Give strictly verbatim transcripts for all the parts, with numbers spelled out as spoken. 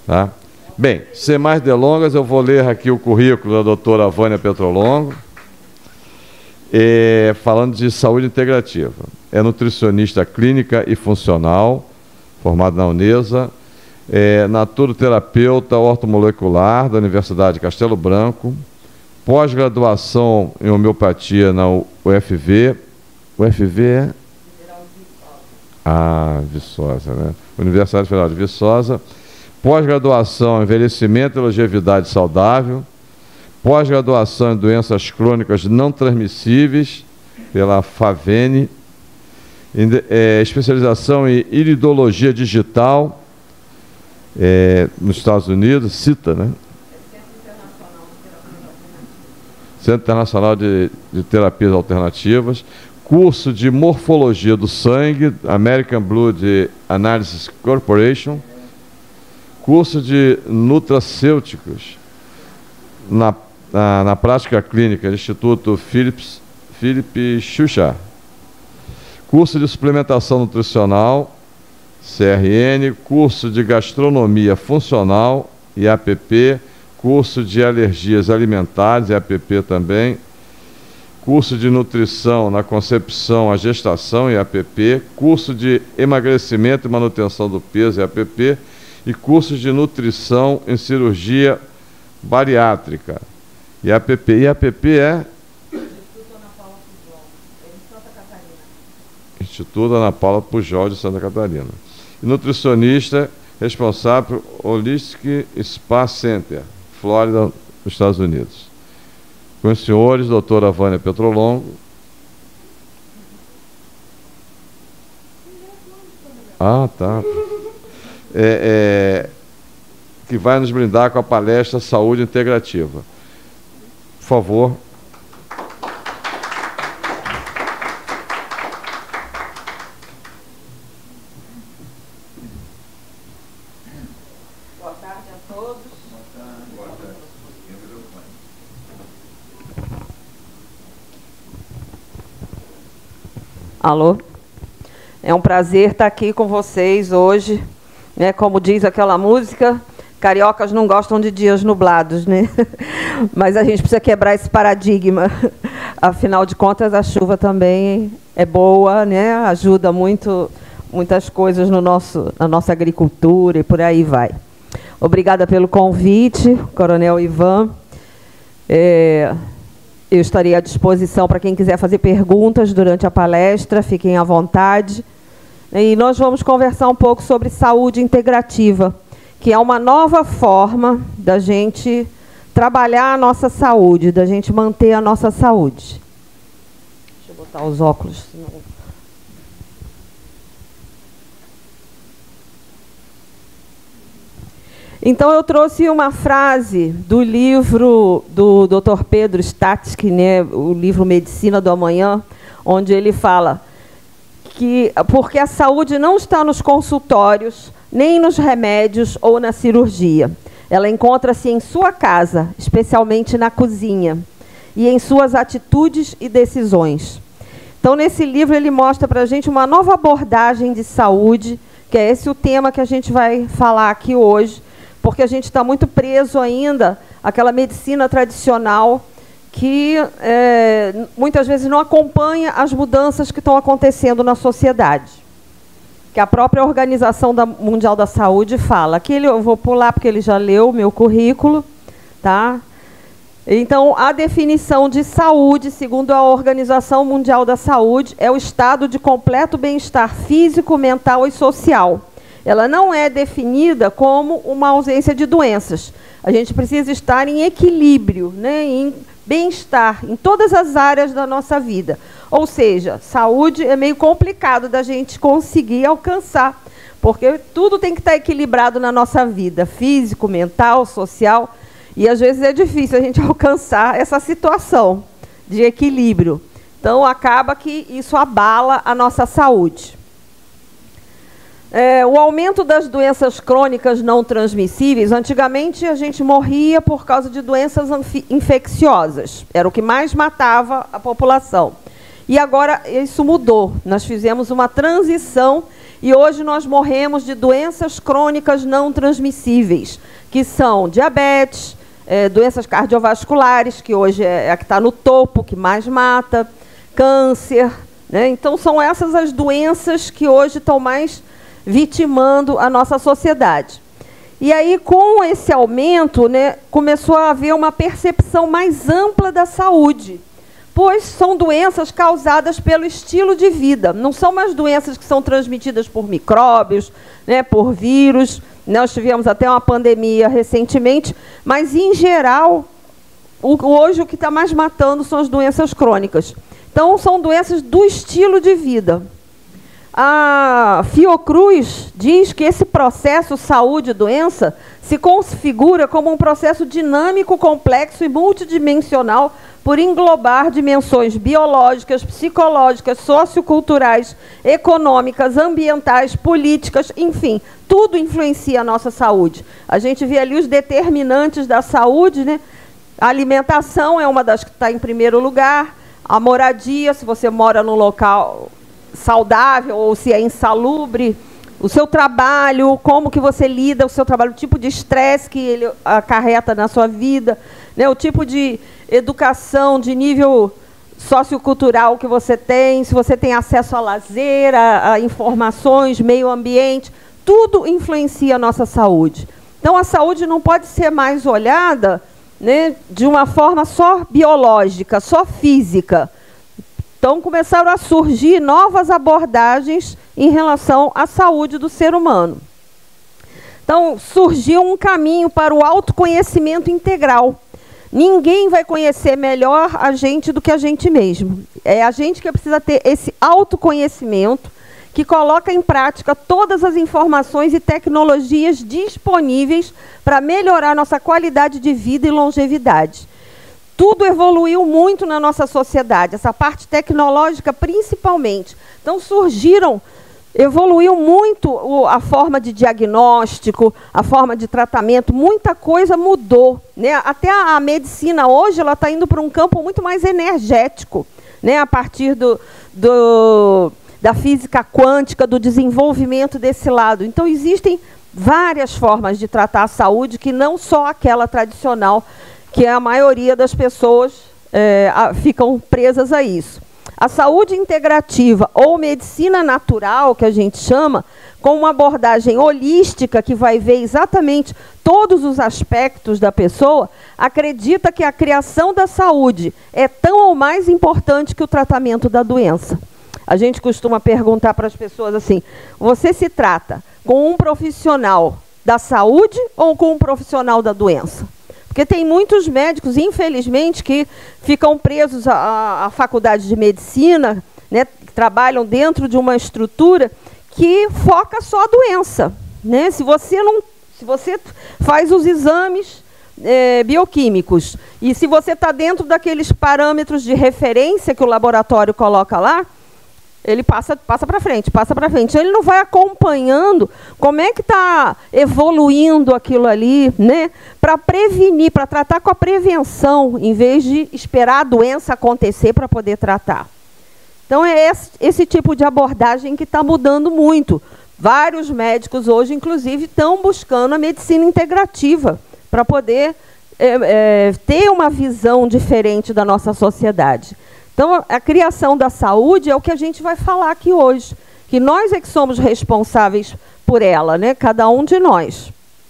Tá? Bem, sem mais delongas, eu vou ler aqui o currículo da doutora Vânia Petrolongo, é, falando de saúde integrativa. É nutricionista clínica e funcional, formada na Unesa, é naturoterapeuta ortomolecular da Universidade de Castelo Branco, pós-graduação em homeopatia na U F V. U F V é? Ah, Viçosa, né? Universidade Federal de Viçosa. Pós-graduação em envelhecimento e longevidade saudável. Pós-graduação em doenças crônicas não transmissíveis pela FAVENE. É, especialização em iridologia digital é, nos Estados Unidos, CITA, né? Centro Internacional de, de Terapias Alternativas. Curso de Morfologia do Sangue, American Blood Analysis Corporation. Curso de Nutracêuticos na, na, na prática clínica do Instituto Philips, Philip Schuchar. Curso de Suplementação Nutricional, C R N. Curso de Gastronomia Funcional, I A P P. Curso de Alergias Alimentares, I A P P também. Curso de Nutrição na Concepção à Gestação, I A P P. Curso de Emagrecimento e Manutenção do Peso, I A P P. E cursos de nutrição em cirurgia bariátrica, I A P P. I A P P é? Instituto Ana Paula Pujol de Santa Catarina. E nutricionista responsável pelo Holistic Spa Center, Flórida, nos Estados Unidos. Com os senhores, doutora Vânia Petrolongo. Ah, tá. É, é, que vai nos brindar com a palestra Saúde Integrativa. Por favor. Boa tarde a todos. Boa tarde. Boa tarde. Alô? É um prazer estar aqui com vocês hoje. Né, como diz aquela música, cariocas não gostam de dias nublados, né? Mas a gente precisa quebrar esse paradigma. Afinal de contas, a chuva também é boa, né? Ajuda muito, muitas coisas no nosso, na nossa agricultura e por aí vai. Obrigada pelo convite, Coronel Ivan. É, eu estarei à disposição para quem quiser fazer perguntas durante a palestra, fiquem à vontade. E nós vamos conversar um pouco sobre saúde integrativa, que é uma nova forma da gente trabalhar a nossa saúde, da gente manter a nossa saúde. Deixa eu botar os óculos. Senão... Então, eu trouxe uma frase do livro do doutor Pedro Statsky, né, o livro Medicina do Amanhã, onde ele fala que porque a saúde não está nos consultórios, nem nos remédios ou na cirurgia. Ela encontra-se em sua casa, especialmente na cozinha, e em suas atitudes e decisões. Então, nesse livro, ele mostra para a gente uma nova abordagem de saúde, que é esse o tema que a gente vai falar aqui hoje, porque a gente está muito preso ainda àquela medicina tradicional que é, muitas vezes não acompanha as mudanças que estão acontecendo na sociedade. Que a própria Organização da Mundial da Saúde fala. Aqui eu vou pular porque ele já leu o meu currículo. Tá? Então, a definição de saúde, segundo a Organização Mundial da Saúde, é o estado de completo bem-estar físico, mental e social. Ela não é definida como uma ausência de doenças. A gente precisa estar em equilíbrio, né, em bem-estar em todas as áreas da nossa vida. Ou seja, saúde é meio complicado da gente conseguir alcançar, porque tudo tem que estar equilibrado na nossa vida, físico, mental, social, e às vezes é difícil a gente alcançar essa situação de equilíbrio. Então, acaba que isso abala a nossa saúde. É, o aumento das doenças crônicas não transmissíveis, antigamente a gente morria por causa de doenças infecciosas, era o que mais matava a população. E agora isso mudou, nós fizemos uma transição E hoje nós morremos de doenças crônicas não transmissíveis, que são diabetes, é, doenças cardiovasculares, que hoje é a que está no topo, que mais mata, câncer, né? Então, são essas as doenças que hoje estão mais vitimando a nossa sociedade. E aí, com esse aumento, né, começou a haver uma percepção mais ampla da saúde, pois são doenças causadas pelo estilo de vida. Não são mais doenças que são transmitidas por micróbios, né, por vírus. Nós tivemos até uma pandemia recentemente, mas, em geral, o, hoje o que está mais matando são as doenças crônicas. Então, são doenças do estilo de vida. A Fiocruz diz que esse processo saúde-doença se configura como um processo dinâmico, complexo e multidimensional por englobar dimensões biológicas, psicológicas, socioculturais, econômicas, ambientais, políticas, enfim, tudo influencia a nossa saúde. A gente vê ali os determinantes da saúde, né? A alimentação é uma das que está em primeiro lugar, a moradia, se você mora num local saudável ou se é insalubre, o seu trabalho, como que você lida, o seu trabalho, o tipo de estresse que ele acarreta na sua vida, né, o tipo de educação de nível sociocultural que você tem, se você tem acesso a lazer, a, a informações, meio ambiente, tudo influencia a nossa saúde. Então, a saúde não pode ser mais olhada, né, de uma forma só biológica, só física. Então, começaram a surgir novas abordagens em relação à saúde do ser humano. Então, surgiu um caminho para o autoconhecimento integral. Ninguém vai conhecer melhor a gente do que a gente mesmo. É a gente que precisa ter esse autoconhecimento, que coloca em prática todas as informações e tecnologias disponíveis para melhorar nossa qualidade de vida e longevidade. Tudo evoluiu muito na nossa sociedade, essa parte tecnológica principalmente. Então, surgiram, evoluiu muito a forma de diagnóstico, a forma de tratamento, muita coisa mudou, né? Até a, a medicina hoje ela está indo para um campo muito mais energético, né? A partir do, do, da física quântica, do desenvolvimento desse lado. Então, existem várias formas de tratar a saúde, que não só aquela tradicional, que a maioria das pessoas é, a, ficam presas a isso. A saúde integrativa ou medicina natural, que a gente chama, com uma abordagem holística que vai ver exatamente todos os aspectos da pessoa, acredita que a criação da saúde é tão ou mais importante que o tratamento da doença. A gente costuma perguntar para as pessoas assim, você se trata com um profissional da saúde ou com um profissional da doença? Porque tem muitos médicos, infelizmente, que ficam presos à, à faculdade de medicina, né, que trabalham dentro de uma estrutura que foca só a doença, né? Se você não, se você faz os exames é, bioquímicos e se você está dentro daqueles parâmetros de referência que o laboratório coloca lá, ele passa, passa para frente, passa para frente. Ele não vai acompanhando como é que está evoluindo aquilo ali, né? Para prevenir, para tratar com a prevenção, em vez de esperar a doença acontecer para poder tratar. Então, é esse, esse tipo de abordagem que está mudando muito. Vários médicos hoje, inclusive, estão buscando a medicina integrativa para poder é, é, ter uma visão diferente da nossa sociedade. Então, a criação da saúde é o que a gente vai falar aqui hoje, que nós é que somos responsáveis por ela, né? Cada um de nós.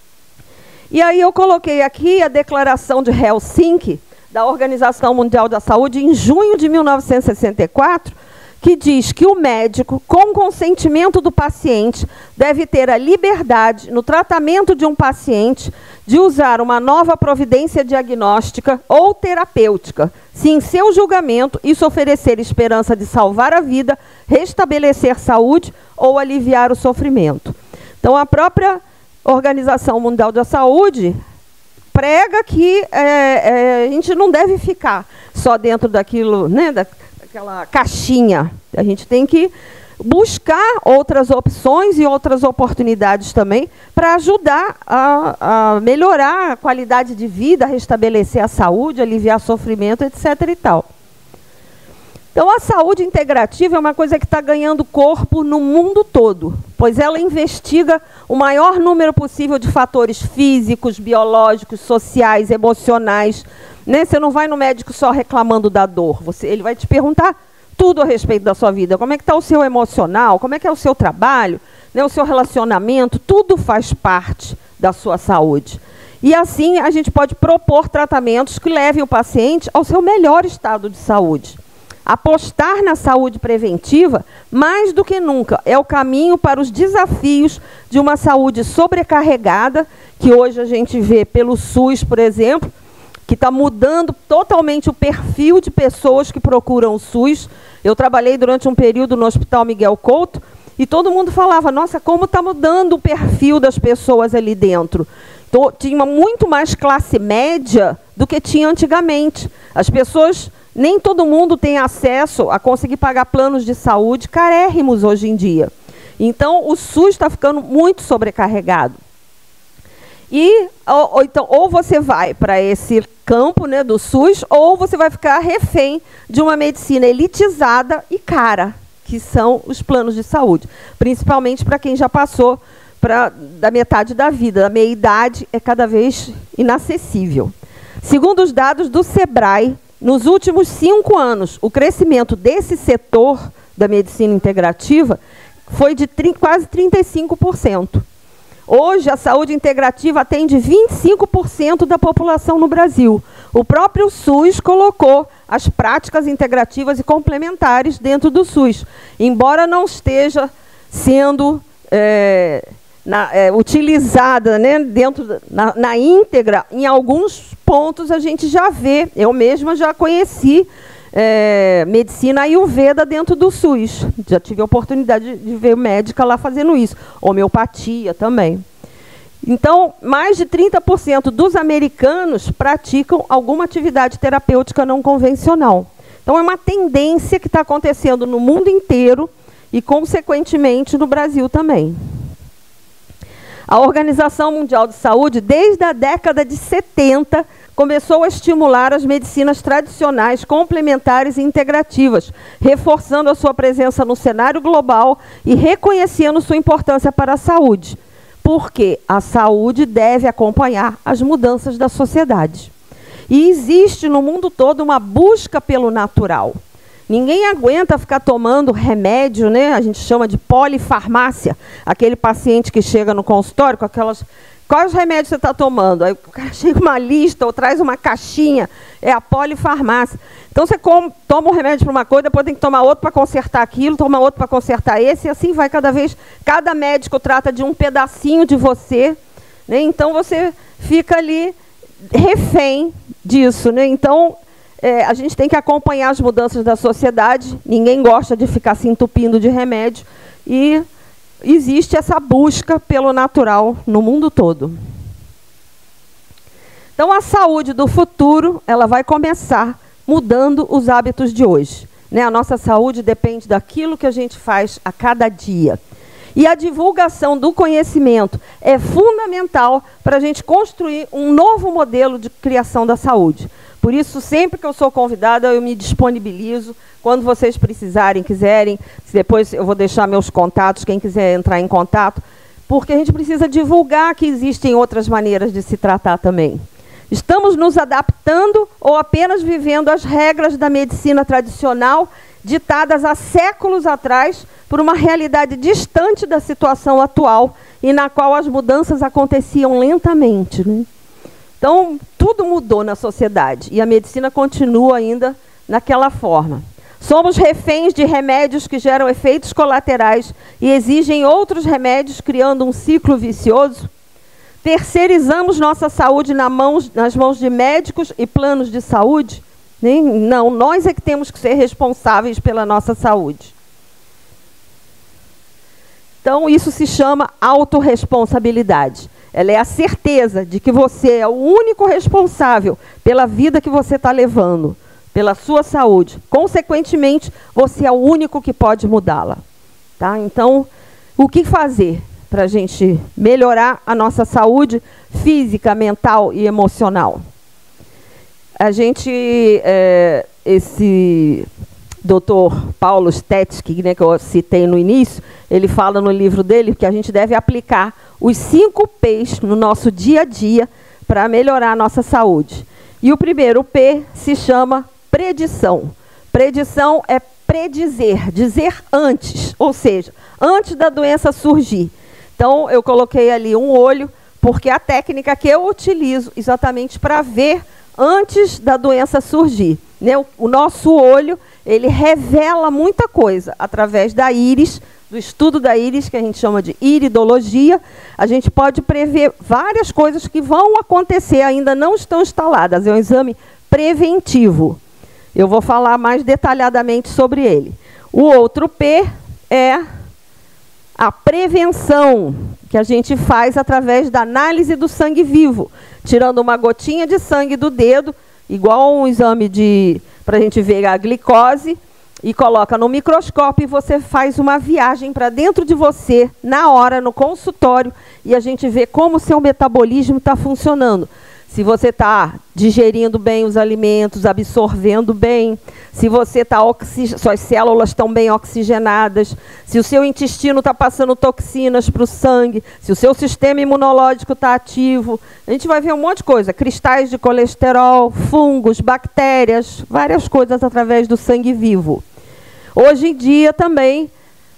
E aí eu coloquei aqui a Declaração de Helsinki, da Organização Mundial da Saúde, em junho de mil novecentos e sessenta e quatro, que diz que o médico, com consentimento do paciente, deve ter a liberdade, no tratamento de um paciente, de usar uma nova providência diagnóstica ou terapêutica, se em seu julgamento isso oferecer esperança de salvar a vida, restabelecer saúde ou aliviar o sofrimento. Então, a própria Organização Mundial da Saúde prega que é, é, a gente não deve ficar só dentro daquilo, né, da, daquela caixinha. A gente tem que buscar outras opções e outras oportunidades também para ajudar a, a melhorar a qualidade de vida, restabelecer a saúde, aliviar sofrimento, etc e tal. Então, a saúde integrativa é uma coisa que está ganhando corpo no mundo todo, pois ela investiga o maior número possível de fatores físicos, biológicos, sociais, emocionais. Né? Você não vai no médico só reclamando da dor, você, ele vai te perguntar tudo a respeito da sua vida. Como é que está o seu emocional, como é que é o seu trabalho, né? O seu relacionamento, tudo faz parte da sua saúde. E assim a gente pode propor tratamentos que levem o paciente ao seu melhor estado de saúde. Apostar na saúde preventiva, mais do que nunca, é o caminho para os desafios de uma saúde sobrecarregada, que hoje a gente vê pelo SUS, por exemplo, que está mudando totalmente o perfil de pessoas que procuram o SUS. Eu trabalhei durante um período no Hospital Miguel Couto, e todo mundo falava, nossa, como está mudando o perfil das pessoas ali dentro. Então, tinha muito mais classe média do que tinha antigamente. As pessoas... Nem todo mundo tem acesso a conseguir pagar planos de saúde carérrimos hoje em dia. Então, o SUS está ficando muito sobrecarregado. E, ou, ou, então, ou você vai para esse campo, né, do SUS, ou você vai ficar refém de uma medicina elitizada e cara, que são os planos de saúde. Principalmente para quem já passou pra, da metade da vida. A meia-idade é cada vez inacessível. Segundo os dados do SEBRAE, nos últimos cinco anos, o crescimento desse setor da medicina integrativa foi de quase trinta e cinco por cento. Hoje, a saúde integrativa atende vinte e cinco por cento da população no Brasil. O próprio SUS colocou as práticas integrativas e complementares dentro do SUS, embora não esteja sendo... É, Na, é, utilizada, né, dentro, na, na íntegra, em alguns pontos a gente já vê. Eu mesma já conheci é, medicina Ayurveda dentro do SUS. Já tive a oportunidade de, de ver médica lá fazendo isso. Homeopatia também. Então, mais de trinta por cento dos americanos praticam alguma atividade terapêutica não convencional. Então, é uma tendência que está acontecendo no mundo inteiro e, consequentemente, no Brasil também. A Organização Mundial de Saúde, desde a década de setenta, começou a estimular as medicinas tradicionais, complementares e integrativas, reforçando a sua presença no cenário global e reconhecendo sua importância para a saúde. Porque a saúde deve acompanhar as mudanças da sociedade. E existe no mundo todo uma busca pelo natural. Ninguém aguenta ficar tomando remédio, né? A gente chama de polifarmácia. Aquele paciente que chega no consultório com aquelas... Quais remédios você está tomando? Aí o cara chega uma lista ou traz uma caixinha. É a polifarmácia. Então você come, toma um remédio para uma coisa, depois tem que tomar outro para consertar aquilo, tomar outro para consertar esse, e assim vai cada vez. Cada médico trata de um pedacinho de você, né? Então você fica ali refém disso, né? Então... É, a gente tem que acompanhar as mudanças da sociedade, ninguém gosta de ficar se entupindo de remédio, e existe essa busca pelo natural no mundo todo. Então, a saúde do futuro, ela vai começar mudando os hábitos de hoje. Né? A nossa saúde depende daquilo que a gente faz a cada dia. E a divulgação do conhecimento é fundamental para a gente construir um novo modelo de criação da saúde. Por isso, sempre que eu sou convidada, eu me disponibilizo. Quando vocês precisarem, quiserem, depois eu vou deixar meus contatos, quem quiser entrar em contato, porque a gente precisa divulgar que existem outras maneiras de se tratar também. Estamos nos adaptando ou apenas vivendo as regras da medicina tradicional, ditadas há séculos atrás por uma realidade distante da situação atual e na qual as mudanças aconteciam lentamente, né? Então, tudo mudou na sociedade e a medicina continua ainda naquela forma. Somos reféns de remédios que geram efeitos colaterais e exigem outros remédios, criando um ciclo vicioso. Terceirizamos nossa saúde na mãos, nas mãos de médicos e planos de saúde? Não, nós é que temos que ser responsáveis pela nossa saúde. Então, isso se chama autorresponsabilidade. Ela é a certeza de que você é o único responsável pela vida que você está levando, pela sua saúde. Consequentemente, você é o único que pode mudá-la. Tá? Então, o que fazer para a gente melhorar a nossa saúde física, mental e emocional? A gente, é, esse doutor Paulo Stetsky, né, que eu citei no início, ele fala no livro dele que a gente deve aplicar os cinco P's no nosso dia a dia para melhorar a nossa saúde. E o primeiro P se chama predição. Predição é predizer, dizer antes, ou seja, antes da doença surgir. Então, eu coloquei ali um olho, porque é a técnica que eu utilizo exatamente para ver antes da doença surgir. Né? O, o nosso olho, ele revela muita coisa através da íris, do estudo da íris, que a gente chama de iridologia. A gente pode prever várias coisas que vão acontecer, ainda não estão instaladas. É um exame preventivo. Eu vou falar mais detalhadamente sobre ele. O outro P é a prevenção, que a gente faz através da análise do sangue vivo, tirando uma gotinha de sangue do dedo, igual um exame de para a gente ver a glicose, e coloca no microscópio e você faz uma viagem para dentro de você, na hora, no consultório, e a gente vê como o seu metabolismo está funcionando. Se você está digerindo bem os alimentos, absorvendo bem, se você tá suas células estão bem oxigenadas, se o seu intestino está passando toxinas para o sangue, se o seu sistema imunológico está ativo. A gente vai ver um monte de coisa, cristais de colesterol, fungos, bactérias, várias coisas através do sangue vivo. Hoje em dia também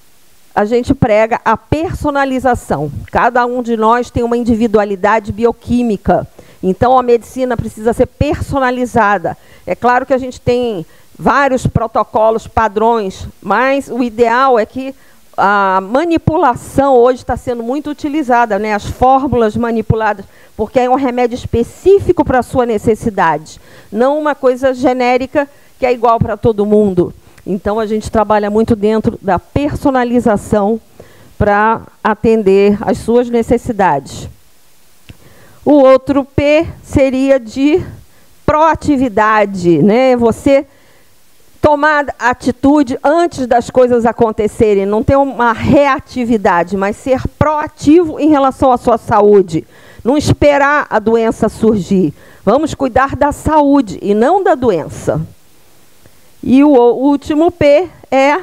a gente prega a personalização. Cada um de nós tem uma individualidade bioquímica. Então, a medicina precisa ser personalizada. É claro que a gente tem vários protocolos, padrões, mas o ideal é que a manipulação hoje está sendo muito utilizada, né? As fórmulas manipuladas, porque é um remédio específico para a sua necessidade, não uma coisa genérica que é igual para todo mundo. Então, a gente trabalha muito dentro da personalização para atender às suas necessidades. O outro P seria de proatividade, né? Você tomar atitude antes das coisas acontecerem, não ter uma reatividade, mas ser proativo em relação à sua saúde. Não esperar a doença surgir. Vamos cuidar da saúde e não da doença. E o último P é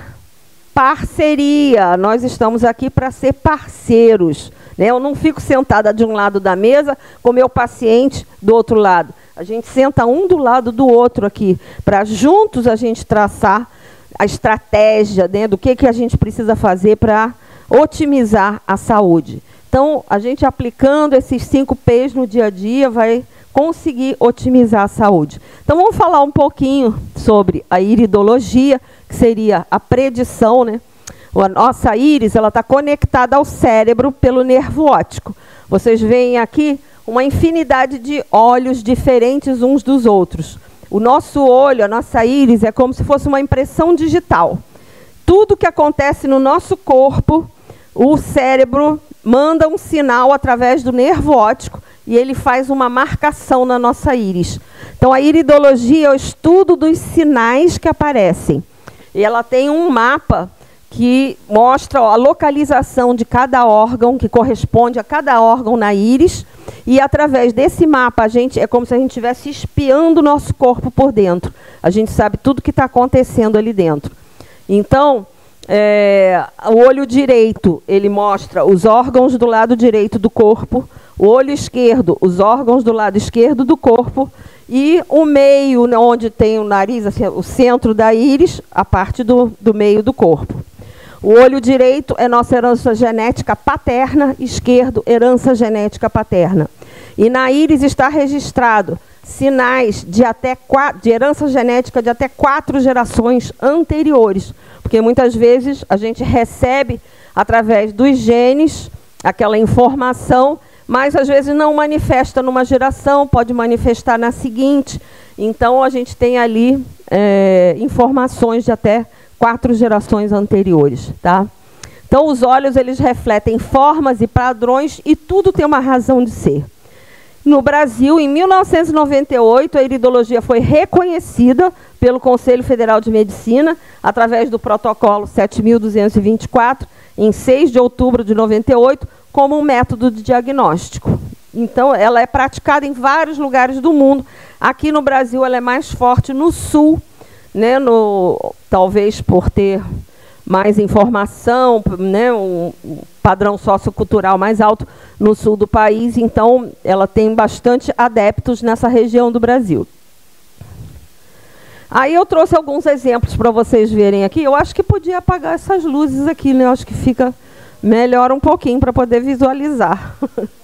parceria. Nós estamos aqui para ser parceiros. Né? Eu não fico sentada de um lado da mesa com meu paciente do outro lado. A gente senta um do lado do outro aqui, para juntos a gente traçar a estratégia, né, do que, que a gente precisa fazer para otimizar a saúde. Então, a gente aplicando esses cinco P's no dia a dia vai conseguir otimizar a saúde. Então, vamos falar um pouquinho sobre a iridologia, que seria a predição, né? A nossa íris está conectada ao cérebro pelo nervo óptico. Vocês veem aqui uma infinidade de olhos diferentes uns dos outros. O nosso olho, a nossa íris, é como se fosse uma impressão digital. Tudo que acontece no nosso corpo, o cérebro manda um sinal através do nervo óptico e ele faz uma marcação na nossa íris. Então, a iridologia é o estudo dos sinais que aparecem. E ela tem um mapa que mostra ó, a localização de cada órgão, que corresponde a cada órgão na íris, e através desse mapa, a gente, é como se a gente estivesse espiando o nosso corpo por dentro. A gente sabe tudo que está acontecendo ali dentro. Então, é, o olho direito, ele mostra os órgãos do lado direito do corpo, o olho esquerdo, os órgãos do lado esquerdo do corpo, e o meio, onde tem o nariz, assim, o centro da íris, a parte do, do meio do corpo. O olho direito é nossa herança genética paterna, esquerdo, herança genética paterna. E na íris está registrado sinais de, até quatro, de herança genética de até quatro gerações anteriores. Porque muitas vezes a gente recebe, através dos genes, aquela informação, mas às vezes não manifesta numa geração, pode manifestar na seguinte. Então, a gente tem ali é, informações de até quatro gerações anteriores, tá? Então, os olhos, eles refletem formas e padrões e tudo tem uma razão de ser. No Brasil, em mil novecentos e noventa e oito, a iridologia foi reconhecida pelo Conselho Federal de Medicina, através do protocolo sete mil duzentos e vinte e quatro, em seis de outubro de noventa e oito, como um método de diagnóstico. Então, ela é praticada em vários lugares do mundo. Aqui no Brasil, ela é mais forte no sul, né, no, talvez por ter mais informação, né, um, um padrão sociocultural mais alto no sul do país, então ela tem bastante adeptos nessa região do Brasil. Aí eu trouxe alguns exemplos para vocês verem aqui. Eu acho que podia apagar essas luzes aqui, né? Eu acho que fica melhor um pouquinho para poder visualizar.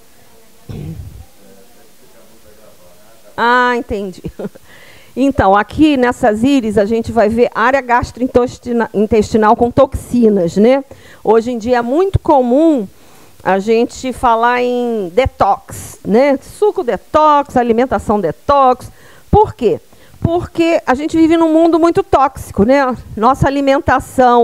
Ah, entendi. Então, aqui nessas íris, a gente vai ver área gastrointestinal com toxinas, né? Hoje em dia é muito comum a gente falar em detox, né? Suco detox, alimentação detox. Por quê? Porque a gente vive num mundo muito tóxico, né? Nossa alimentação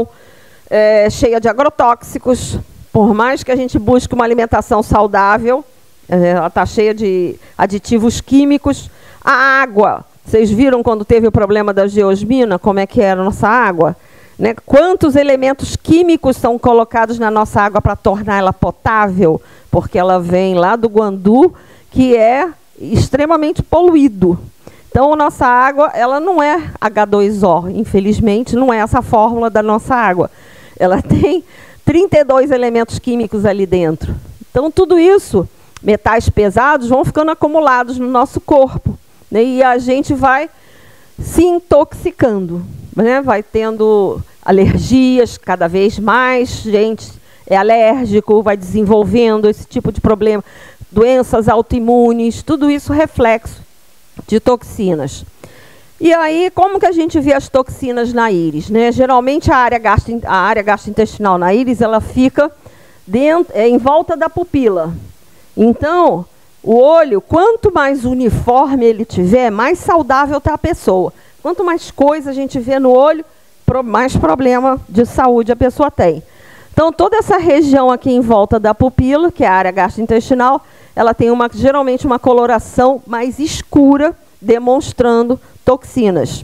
é cheia de agrotóxicos. Por mais que a gente busque uma alimentação saudável, ela está cheia de aditivos químicos. A água, vocês viram quando teve o problema da geosmina, como é que era a nossa água? Né? Quantos elementos químicos são colocados na nossa água para tornar ela potável? Porque ela vem lá do Guandu, que é extremamente poluído. Então, a nossa água, ela não é agá dois ó, infelizmente, não é essa a fórmula da nossa água. Ela tem trinta e dois elementos químicos ali dentro. Então, tudo isso, metais pesados, vão ficando acumulados no nosso corpo, né? E a gente vai se intoxicando, né? Vai tendo alergias cada vez mais, gente é alérgico, vai desenvolvendo esse tipo de problema, doenças autoimunes, tudo isso reflexo de toxinas. E aí, como que a gente vê as toxinas na íris, né? Geralmente, a área, gastro, a área gastrointestinal na íris, ela fica dentro, é, em volta da pupila. Então, o olho, quanto mais uniforme ele tiver, mais saudável está a pessoa. Quanto mais coisa a gente vê no olho, mais problema de saúde a pessoa tem. Então, toda essa região aqui em volta da pupila, que é a área gastrointestinal, ela tem uma, geralmente uma coloração mais escura, demonstrando toxinas.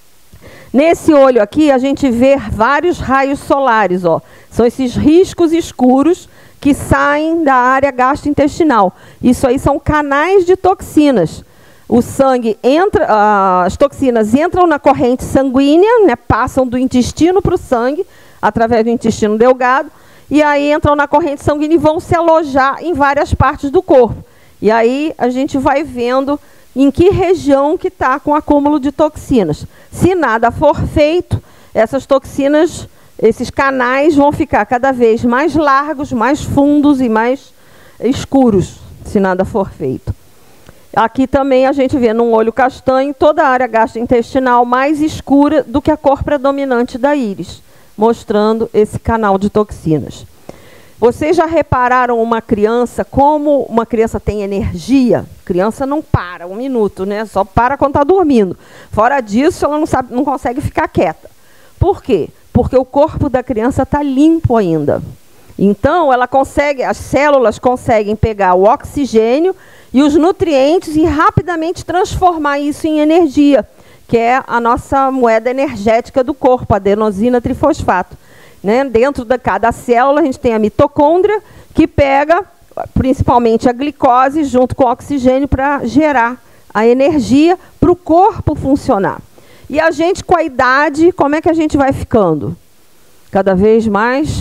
Nesse olho aqui, a gente vê vários raios solares, ó. São esses riscos escuros que saem da área gastrointestinal. Isso aí são canais de toxinas. O sangue entra, ah, as toxinas entram na corrente sanguínea, né, passam do intestino para o sangue, através do intestino delgado, e aí entram na corrente sanguínea e vão se alojar em várias partes do corpo. E aí a gente vai vendo em que região que está com acúmulo de toxinas. Se nada for feito, essas toxinas, esses canais vão ficar cada vez mais largos, mais fundos e mais escuros, se nada for feito. Aqui também a gente vê num olho castanho toda a área gastrointestinal mais escura do que a cor predominante da íris, mostrando esse canal de toxinas. Vocês já repararam uma criança, como uma criança tem energia? Criança não para um minuto, né? Só para quando está dormindo. Fora disso, ela não, sabe, não consegue ficar quieta. Por quê? Porque o corpo da criança está limpo ainda. Então, ela consegue, as células conseguem pegar o oxigênio e os nutrientes e rapidamente transformar isso em energia, que é a nossa moeda energética do corpo, a adenosina trifosfato. Né? Dentro de cada célula, a gente tem a mitocôndria, que pega principalmente a glicose junto com o oxigênio para gerar a energia para o corpo funcionar. E a gente, com a idade, como é que a gente vai ficando? Cada vez mais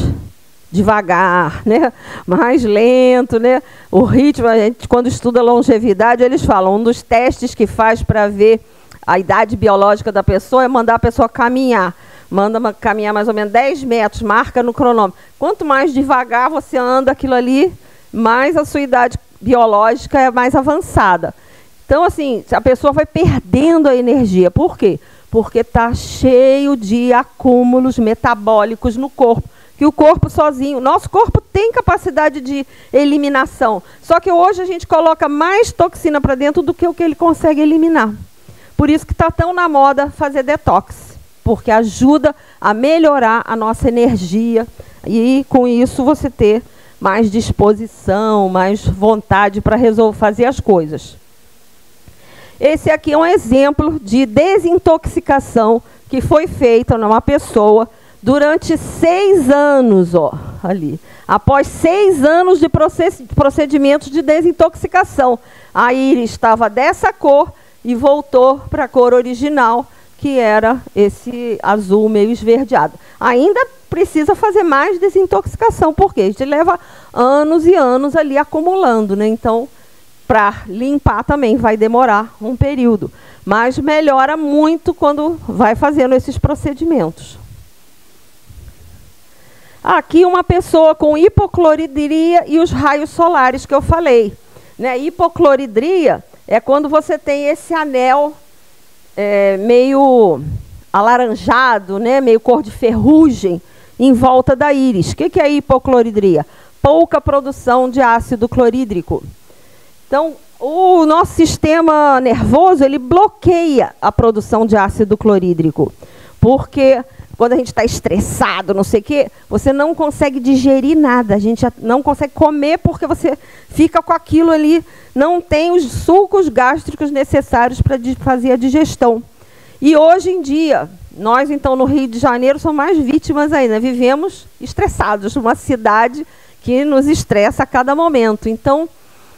devagar, né? Mais lento, né? O ritmo, a gente, quando estuda longevidade, eles falam, um dos testes que faz para ver a idade biológica da pessoa é mandar a pessoa caminhar. Manda uma, caminhar mais ou menos dez metros, marca no cronômetro. Quanto mais devagar você anda aquilo ali, mais a sua idade biológica é mais avançada. Então, assim, a pessoa vai perdendo a energia. Por quê? Porque está cheio de acúmulos metabólicos no corpo. Que o corpo sozinho, nosso corpo tem capacidade de eliminação. Só que hoje a gente coloca mais toxina para dentro do que o que ele consegue eliminar. Por isso que está tão na moda fazer detox. Porque ajuda a melhorar a nossa energia e, com isso, você ter mais disposição, mais vontade para resolver fazer as coisas. Esse aqui é um exemplo de desintoxicação que foi feita numa pessoa durante seis anos, ó, ali. Após seis anos de procedimentos de desintoxicação, a íris estava dessa cor e voltou para a cor original, que era esse azul meio esverdeado. Ainda precisa fazer mais desintoxicação, porque a gente leva anos e anos ali acumulando, né? Então, para limpar também vai demorar um período, mas melhora muito quando vai fazendo esses procedimentos. Aqui uma pessoa com hipocloridria e os raios solares que eu falei, né? Hipocloridria é quando você tem esse anel é, meio alaranjado, né? Meio cor de ferrugem em volta da íris. O que, que é hipocloridria? Pouca produção de ácido clorídrico. Então, o nosso sistema nervoso, ele bloqueia a produção de ácido clorídrico, porque quando a gente está estressado, não sei o quê, você não consegue digerir nada, a gente não consegue comer porque você fica com aquilo ali, não tem os sucos gástricos necessários para fazer a digestão. E hoje em dia, nós então no Rio de Janeiro somos mais vítimas ainda, vivemos estressados, numa cidade que nos estressa a cada momento. Então,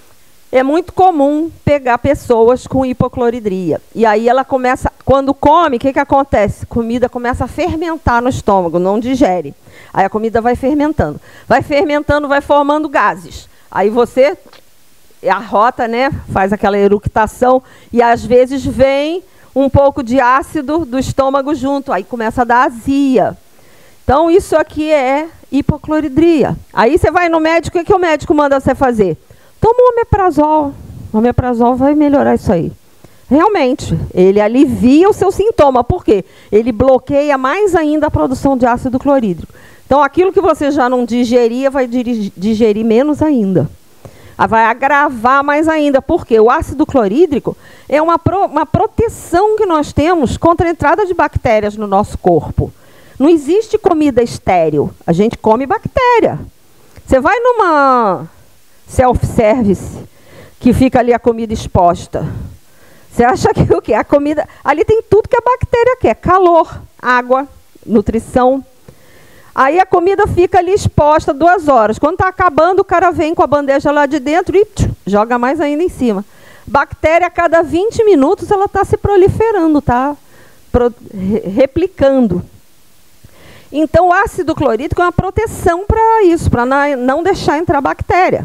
é muito comum pegar pessoas com hipocloridria. E aí ela começa, quando come, o que, que acontece? A comida começa a fermentar no estômago, não digere. Aí a comida vai fermentando. Vai fermentando, vai formando gases. Aí você arrota, né, faz aquela eructação e às vezes vem um pouco de ácido do estômago junto. Aí começa a dar azia. Então isso aqui é hipocloridria. Aí você vai no médico, o que, que o médico manda você fazer? Toma um omeprazol. O omeprazol vai melhorar isso aí. Realmente, ele alivia o seu sintoma. Por quê? Ele bloqueia mais ainda a produção de ácido clorídrico. Então, aquilo que você já não digeria, vai digerir menos ainda. Vai agravar mais ainda. Por quê? O ácido clorídrico é uma, pro, uma proteção que nós temos contra a entrada de bactérias no nosso corpo. Não existe comida estéril. A gente come bactéria. Você vai numa self-service, que fica ali a comida exposta. Você acha que o quê? A comida... Ali tem tudo que a bactéria quer. Calor, água, nutrição. Aí a comida fica ali exposta duas horas. Quando está acabando, o cara vem com a bandeja lá de dentro e tchum, joga mais ainda em cima. Bactéria, a cada vinte minutos, ela está se proliferando, está pro... replicando. Então, o ácido clorídrico é uma proteção para isso, para não deixar entrar bactéria.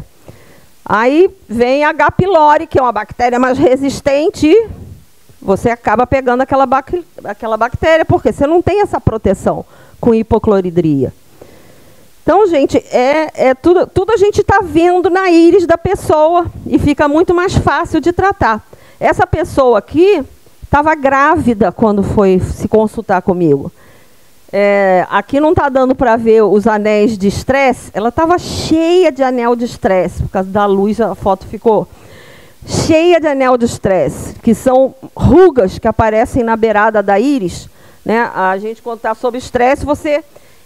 Aí vem a H. pylori, que é uma bactéria mais resistente, e você acaba pegando aquela, bac aquela bactéria, porque você não tem essa proteção com hipocloridria. Então, gente, é, é tudo, tudo a gente está vendo na íris da pessoa e fica muito mais fácil de tratar. Essa pessoa aqui estava grávida quando foi se consultar comigo. É, aqui não está dando para ver os anéis de estresse. Ela estava cheia de anel de estresse, por causa da luz a foto ficou cheia de anel de estresse, que são rugas que aparecem na beirada da íris, né? A gente, quando está sob estresse, você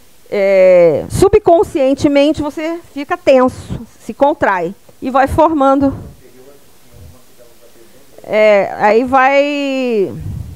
é, subconscientemente você fica tenso, se contrai e vai formando. É, aí vai...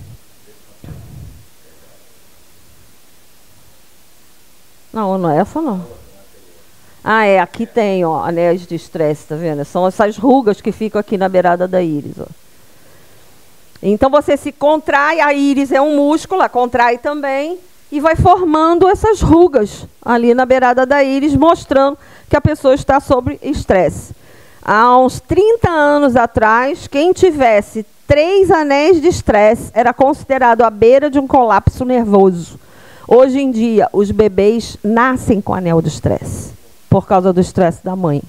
Não, não é essa não. Ah, é, aqui tem, ó, anéis de estresse, tá vendo? São essas rugas que ficam aqui na beirada da íris, ó. Então você se contrai, a íris é um músculo, ela contrai também, e vai formando essas rugas ali na beirada da íris, mostrando que a pessoa está sob estresse. Há uns trinta anos atrás, quem tivesse três anéis de estresse era considerado à beira de um colapso nervoso. Hoje em dia, os bebês nascem com anel de estresse, por causa do estresse da mãe.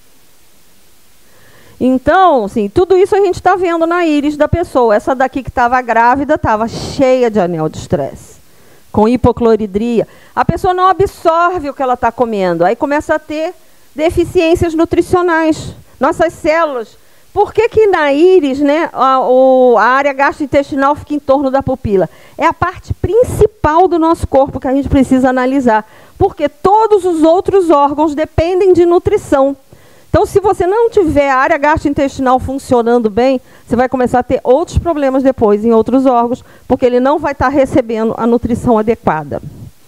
Então, assim, tudo isso a gente está vendo na íris da pessoa. Essa daqui que estava grávida estava cheia de anel de estresse, com hipocloridria. A pessoa não absorve o que ela está comendo, aí começa a ter deficiências nutricionais. Nossas células... Por que que na íris, né, a, o, a área gastrointestinal fica em torno da pupila? É a parte principal do nosso corpo que a gente precisa analisar, porque todos os outros órgãos dependem de nutrição. Então, se você não tiver a área gastrointestinal funcionando bem, você vai começar a ter outros problemas depois em outros órgãos, porque ele não vai estar recebendo a nutrição adequada.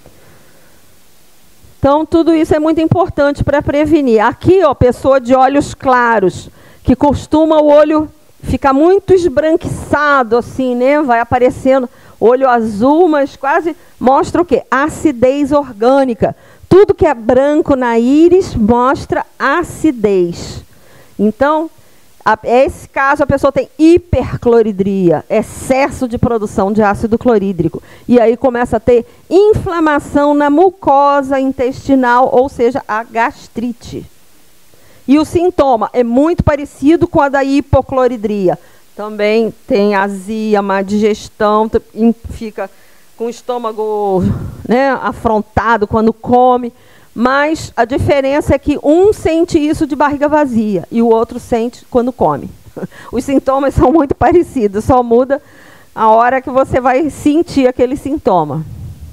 Então, tudo isso é muito importante para prevenir. Aqui, ó, pessoa de olhos claros, que costuma o olho ficar muito esbranquiçado, assim, né? Vai aparecendo, olho azul, mas quase mostra o quê? Acidez orgânica. Tudo que é branco na íris mostra acidez. Então, nesse caso, a pessoa tem hipercloridria, excesso de produção de ácido clorídrico. E aí começa a ter inflamação na mucosa intestinal, ou seja, a gastrite. E o sintoma é muito parecido com a da hipocloridria. Também tem azia, má digestão, fica com o estômago, né, afrontado quando come. Mas a diferença é que um sente isso de barriga vazia e o outro sente quando come. Os sintomas são muito parecidos, só muda a hora que você vai sentir aquele sintoma.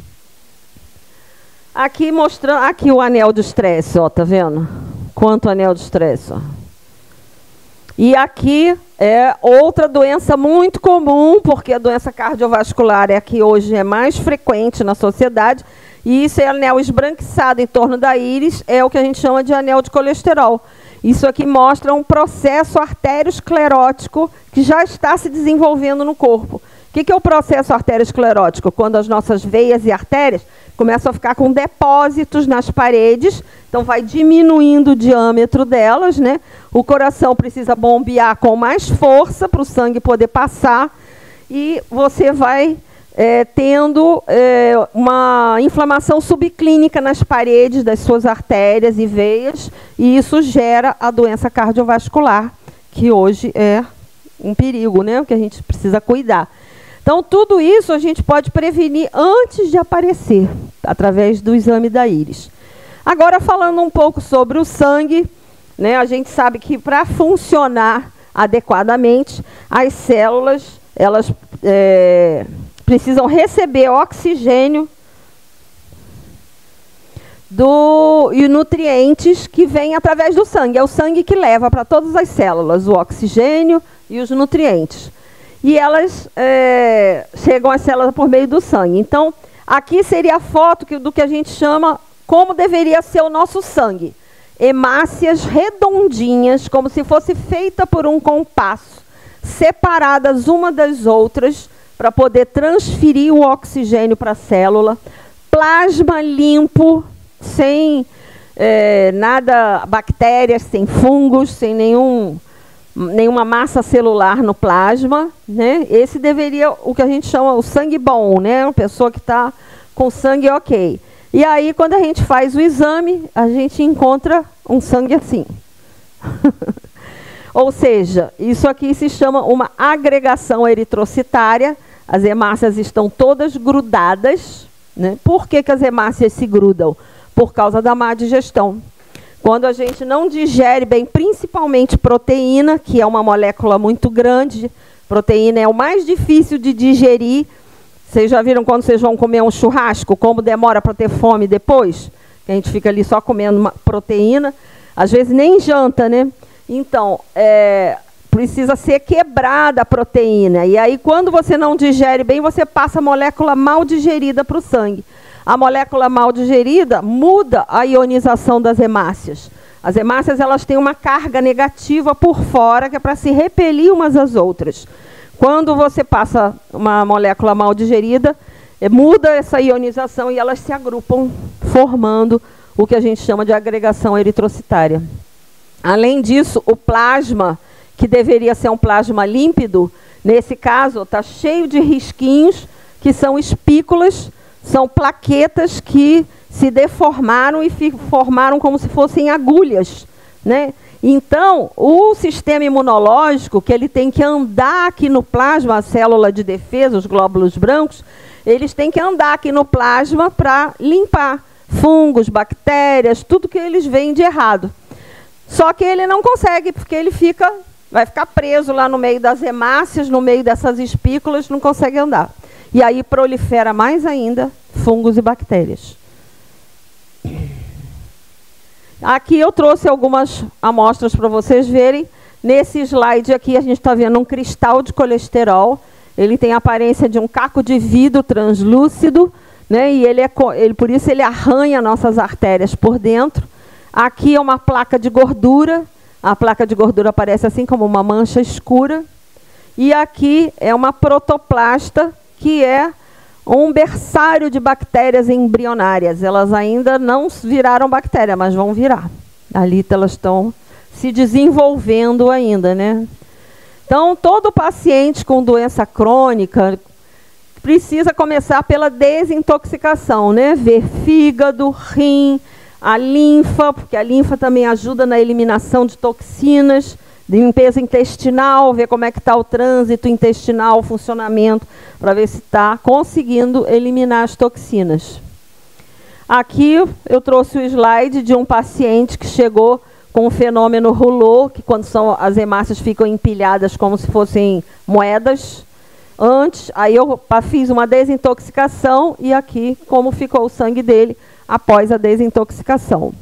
Aqui mostrando, aqui o anel de estresse, ó, tá vendo? Quanto anel de estresse, ó. E aqui é outra doença muito comum, porque a doença cardiovascular é a que hoje é mais frequente na sociedade. E isso é anel esbranquiçado em torno da íris, é o que a gente chama de anel de colesterol. Isso aqui mostra um processo arteriosclerótico que já está se desenvolvendo no corpo. O que, que é o processo arteriosclerótico? Quando as nossas veias e artérias começam a ficar com depósitos nas paredes, então vai diminuindo o diâmetro delas, né? O coração precisa bombear com mais força para o sangue poder passar e você vai... É, tendo é, uma inflamação subclínica nas paredes das suas artérias e veias, e isso gera a doença cardiovascular, que hoje é um perigo, né, que a gente precisa cuidar. Então, tudo isso a gente pode prevenir antes de aparecer, através do exame da íris. Agora, falando um pouco sobre o sangue, né, a gente sabe que para funcionar adequadamente, as células, elas... É, precisam receber oxigênio do, e nutrientes que vêm através do sangue. É o sangue que leva para todas as células o oxigênio e os nutrientes. E elas é, chegam às células por meio do sangue. Então, aqui seria a foto que, do que a gente chama como deveria ser o nosso sangue. Hemácias redondinhas, como se fosse feita por um compasso, separadas uma das outras, para poder transferir o oxigênio para a célula, plasma limpo, sem é, nada, bactérias, sem fungos, sem nenhum, nenhuma massa celular no plasma, né? Esse deveria, o que a gente chama o sangue bom, né? Uma pessoa que está com sangue ok. E aí, quando a gente faz o exame, a gente encontra um sangue assim. Ou seja, isso aqui se chama uma agregação eritrocitária. As hemácias estão todas grudadas, né? Por que que as hemácias se grudam? Por causa da má digestão. Quando a gente não digere bem, principalmente proteína, que é uma molécula muito grande, proteína é o mais difícil de digerir. Vocês já viram quando vocês vão comer um churrasco, como demora para ter fome depois? Que a gente fica ali só comendo uma proteína, às vezes nem janta, né? Então, é... precisa ser quebrada a proteína. E aí, quando você não digere bem, você passa a molécula mal digerida para o sangue. A molécula mal digerida muda a ionização das hemácias. As hemácias, elas têm uma carga negativa por fora, que é para se repelir umas às outras. Quando você passa uma molécula mal digerida, muda essa ionização e elas se agrupam, formando o que a gente chama de agregação eritrocitária. Além disso, o plasma, que deveria ser um plasma límpido, nesse caso está cheio de risquinhos, que são espículas, são plaquetas que se deformaram e formaram como se fossem agulhas, né? Então, o sistema imunológico, que ele tem que andar aqui no plasma, a célula de defesa, os glóbulos brancos, eles têm que andar aqui no plasma para limpar fungos, bactérias, tudo que eles veem de errado. Só que ele não consegue, porque ele fica, vai ficar preso lá no meio das hemácias, no meio dessas espículas, não consegue andar. E aí prolifera mais ainda fungos e bactérias. Aqui eu trouxe algumas amostras para vocês verem. Nesse slide aqui a gente está vendo um cristal de colesterol. Ele tem a aparência de um caco de vidro translúcido, né? E ele é, ele, por isso ele arranha nossas artérias por dentro. Aqui é uma placa de gordura. A placa de gordura aparece assim como uma mancha escura. E aqui é uma protoplasta, que é um berçário de bactérias embrionárias. Elas ainda não viraram bactéria, mas vão virar. Ali elas estão se desenvolvendo ainda, né? Então, todo paciente com doença crônica precisa começar pela desintoxicação, né? Ver fígado, rim, a linfa, porque a linfa também ajuda na eliminação de toxinas, de limpeza intestinal, ver como é que está o trânsito intestinal, o funcionamento, para ver se está conseguindo eliminar as toxinas. Aqui eu trouxe o slide de um paciente que chegou com o fenômeno rouleau, que quando são, as hemácias ficam empilhadas como se fossem moedas. Antes, aí eu fiz uma desintoxicação e aqui como ficou o sangue dele após a desintoxicação.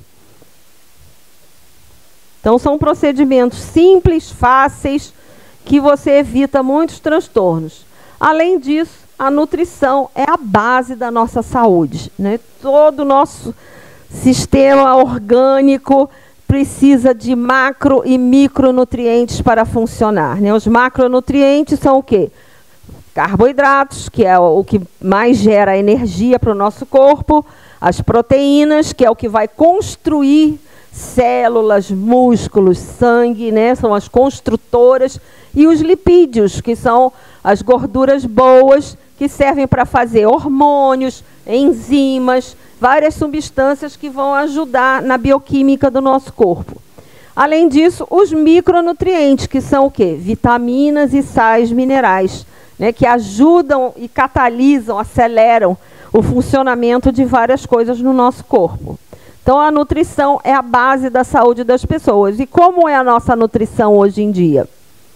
Então, são procedimentos simples, fáceis, que você evita muitos transtornos. Além disso, a nutrição é a base da nossa saúde, né? Todo o nosso sistema orgânico precisa de macro e micronutrientes para funcionar, né? Os macronutrientes são o quê? Carboidratos, que é o que mais gera energia para o nosso corpo, as proteínas, que é o que vai construir células, músculos, sangue, né? São as construtoras, e os lipídios, que são as gorduras boas, que servem para fazer hormônios, enzimas, várias substâncias que vão ajudar na bioquímica do nosso corpo. Além disso, os micronutrientes, que são o quê? Vitaminas e sais minerais, né? Que ajudam e catalisam, aceleram o funcionamento de várias coisas no nosso corpo. Então, a nutrição é a base da saúde das pessoas. E como é a nossa nutrição hoje em dia?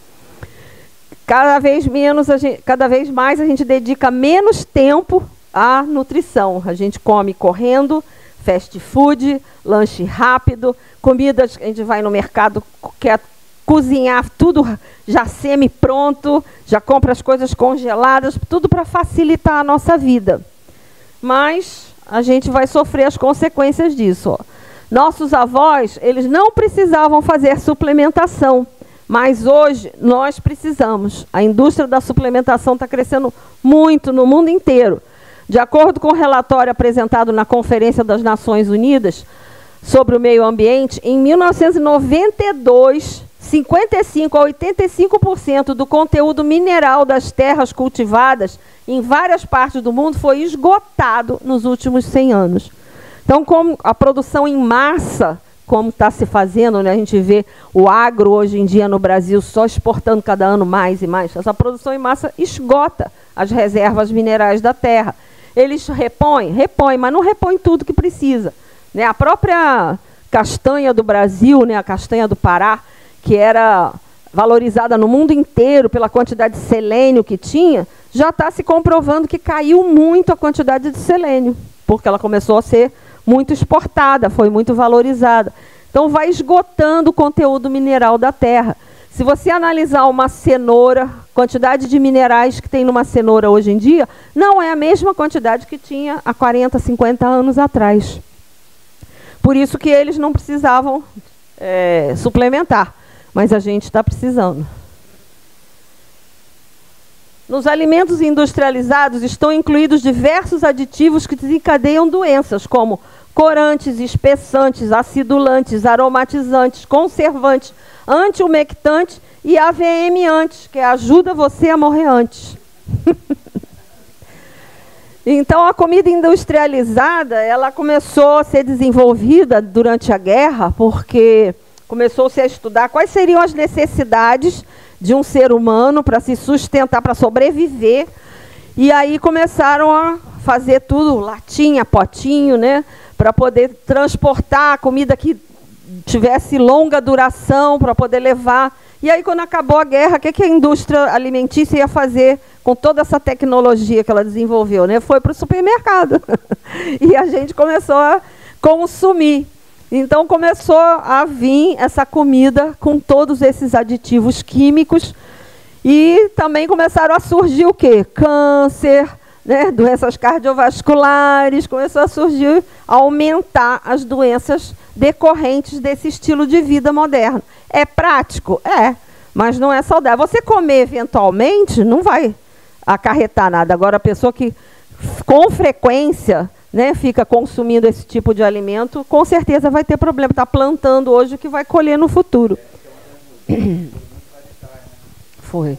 Cada vez menos, a gente, cada vez mais a gente dedica menos tempo à nutrição. A gente come correndo, fast food, lanche rápido, comidas, a gente vai no mercado, quer cozinhar tudo já semi-pronto, já compra as coisas congeladas, tudo para facilitar a nossa vida. Mas a gente vai sofrer as consequências disso. Ó. Nossos avós, eles não precisavam fazer suplementação, mas hoje nós precisamos. A indústria da suplementação está crescendo muito no mundo inteiro. De acordo com o relatório apresentado na Conferência das Nações Unidas sobre o Meio Ambiente, em mil novecentos e noventa e dois, cinquenta e cinco a oitenta e cinco por cento do conteúdo mineral das terras cultivadas em várias partes do mundo foi esgotado nos últimos cem anos. Então, como a produção em massa, como está se fazendo, né? A gente vê o agro hoje em dia no Brasil só exportando cada ano mais e mais. Essa produção em massa esgota as reservas minerais da terra. Eles repõem? Repõem, mas não repõem tudo que precisa. Né? A própria castanha do Brasil, né? A castanha do Pará, que era valorizada no mundo inteiro pela quantidade de selênio que tinha, já está se comprovando que caiu muito a quantidade de selênio, porque ela começou a ser muito exportada, foi muito valorizada. Então, vai esgotando o conteúdo mineral da terra. Se você analisar uma cenoura, quantidade de minerais que tem numa cenoura hoje em dia, não é a mesma quantidade que tinha há quarenta, cinquenta anos atrás. Por isso que eles não precisavam é, suplementar, mas a gente está precisando. Nos alimentos industrializados estão incluídos diversos aditivos que desencadeiam doenças, como corantes, espessantes, acidulantes, aromatizantes, conservantes, anti-umectantes e A V M antes, que ajuda você a morrer antes. Então, a comida industrializada, ela começou a ser desenvolvida durante a guerra, porque começou-se a estudar quais seriam as necessidades de um ser humano para se sustentar, para sobreviver. E aí começaram a fazer tudo, latinha, potinho, né, para poder transportar a comida que tivesse longa duração, para poder levar. E aí, quando acabou a guerra, o que, que a indústria alimentícia ia fazer com toda essa tecnologia que ela desenvolveu? Né? Foi para o supermercado. E a gente começou a consumir. Então, começou a vir essa comida com todos esses aditivos químicos. E também começaram a surgir o quê? Câncer, né? Doenças cardiovasculares. Começou a surgir, a aumentar as doenças decorrentes desse estilo de vida moderno. É prático? É, mas não é saudável. Você comer eventualmente não vai acarretar nada. Agora, a pessoa que com frequência, né, fica consumindo esse tipo de alimento, com certeza vai ter problema. Está plantando hoje o que vai colher no futuro. Foi.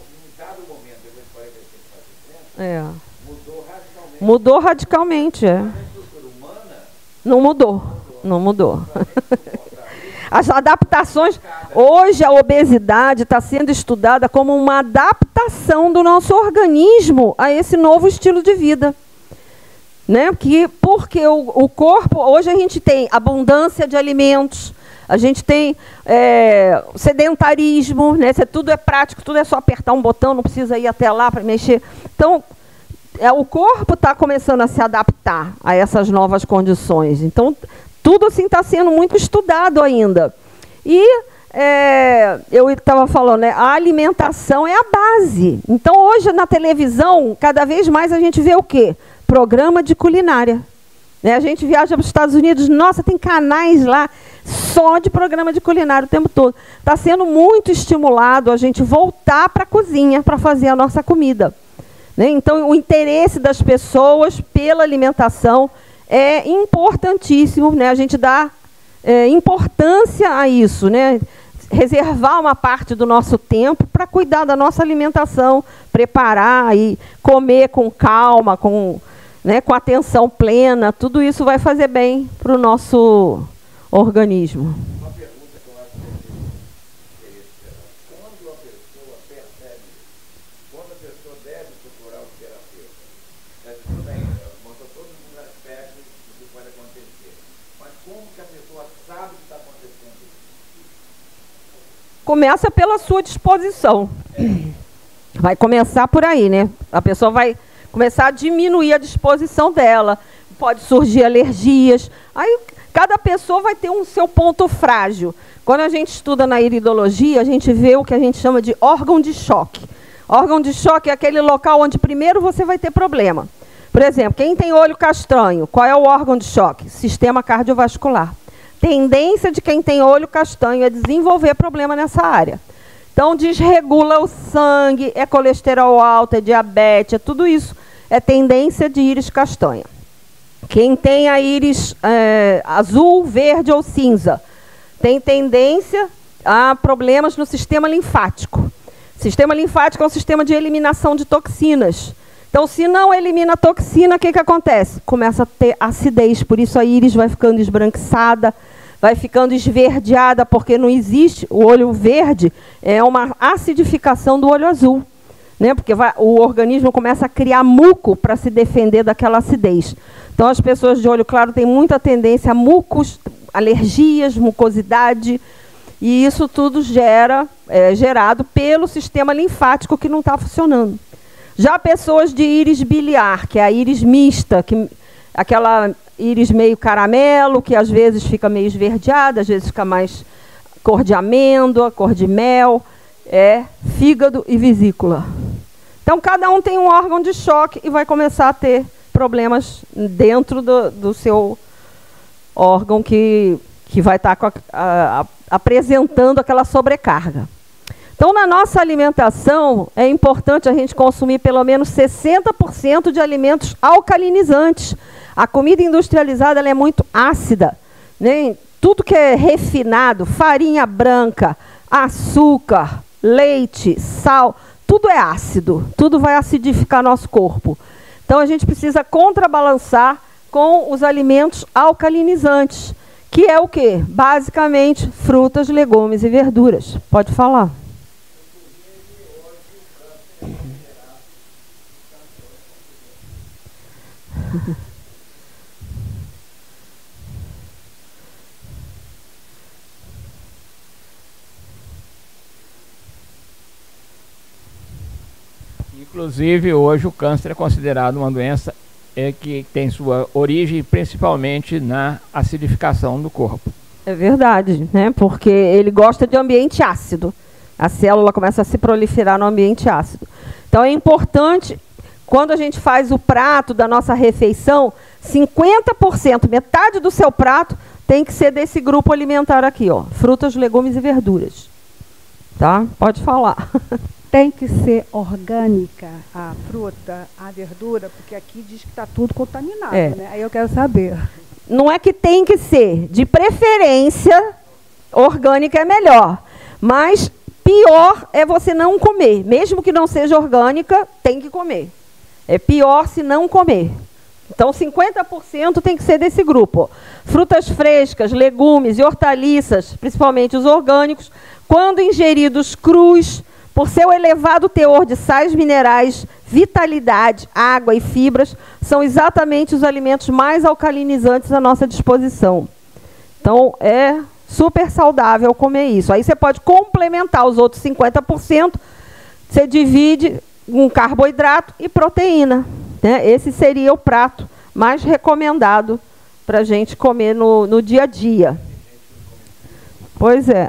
É. Mudou radicalmente, é. Não mudou, não mudou. As adaptações, hoje a obesidade está sendo estudada como uma adaptação do nosso organismo a esse novo estilo de vida. Né? Que, porque o, o corpo, hoje a gente tem abundância de alimentos, a gente tem é, sedentarismo, né? Se tudo é prático, tudo é só apertar um botão, não precisa ir até lá para mexer. Então, é, o corpo está começando a se adaptar a essas novas condições. Então, tudo assim está sendo muito estudado ainda. E é, eu estava falando, né, a alimentação é a base. Então, hoje na televisão, cada vez mais a gente vê o quê? Programa de culinária. Né? A gente viaja para os Estados Unidos, nossa, tem canais lá só de programa de culinária o tempo todo. Está sendo muito estimulado a gente voltar para a cozinha para fazer a nossa comida. Né? Então, o interesse das pessoas pela alimentação é importantíssimo, né? A gente dá é, importância a isso, né? Reservar uma parte do nosso tempo para cuidar da nossa alimentação, preparar e comer com calma, com, né, com atenção plena, tudo isso vai fazer bem para o nosso organismo. Uma pergunta que eu acho que é quando a pessoa percebe, quando a pessoa deve procurar o terapeuta? É, tudo bem, monta todos os aspectos do que pode acontecer, mas como que a pessoa sabe o que está acontecendo? Começa pela sua disposição. Vai começar por aí, né? A pessoa vai começar a diminuir a disposição dela. Pode surgir alergias. Aí cada pessoa vai ter um seu ponto frágil. Quando a gente estuda na iridologia, a gente vê o que a gente chama de órgão de choque. Órgão de choque é aquele local onde primeiro você vai ter problema. Por exemplo, quem tem olho castanho, qual é o órgão de choque? Sistema cardiovascular. Tendência de quem tem olho castanho é desenvolver problema nessa área. Então, desregula o sangue, é colesterol alto, é diabetes, é tudo isso. É tendência de íris castanha. Quem tem a íris é, azul, verde ou cinza, tem tendência a problemas no sistema linfático. Sistema linfático é um sistema de eliminação de toxinas. Então, se não elimina a toxina, o que, que acontece? Começa a ter acidez, por isso a íris vai ficando esbranquiçada, vai ficando esverdeada, porque não existe, o olho verde é uma acidificação do olho azul, né? Porque vai, o organismo começa a criar muco para se defender daquela acidez. Então, as pessoas de olho claro têm muita tendência a mucos, alergias, mucosidade, e isso tudo gera, é, gerado pelo sistema linfático que não está funcionando. Já pessoas de íris biliar, que é a íris mista, que, aquela íris meio caramelo, que às vezes fica meio esverdeada, às vezes fica mais cor de amêndoa, cor de mel, é fígado e vesícula. Então, cada um tem um órgão de choque e vai começar a ter problemas dentro do, do seu órgão que, que vai estar com a, a, a, apresentando aquela sobrecarga. Então, na nossa alimentação, é importante a gente consumir pelo menos sessenta por cento de alimentos alcalinizantes. A comida industrializada ela é muito ácida, né? Tudo que é refinado, farinha branca, açúcar, leite, sal, tudo é ácido, tudo vai acidificar nosso corpo. Então, a gente precisa contrabalançar com os alimentos alcalinizantes, que é o quê? Basicamente, frutas, legumes e verduras. Pode falar. Inclusive, hoje o câncer é considerado uma doença é, que tem sua origem principalmente na acidificação do corpo. É verdade, né? Porque ele gosta de ambiente ácido. A célula começa a se proliferar no ambiente ácido. Então, é importante, quando a gente faz o prato da nossa refeição, cinquenta por cento, metade do seu prato, tem que ser desse grupo alimentar aqui, ó, frutas, legumes e verduras. tá? Pode falar. Tem que ser orgânica a fruta, a verdura, porque aqui diz que está tudo contaminado, É. né? Aí eu quero saber. Não é que tem que ser, de preferência, orgânica é melhor. Mas pior é você não comer. Mesmo que não seja orgânica, tem que comer. É pior se não comer. Então, cinquenta por cento tem que ser desse grupo. Frutas frescas, legumes e hortaliças, principalmente os orgânicos, quando ingeridos crus, por seu elevado teor de sais minerais, vitalidade, água e fibras, são exatamente os alimentos mais alcalinizantes à nossa disposição. Então, é super saudável comer isso. Aí você pode complementar os outros cinquenta por cento, você divide um carboidrato e proteína, né? Esse seria o prato mais recomendado para a gente comer no, no dia a dia. Pois é.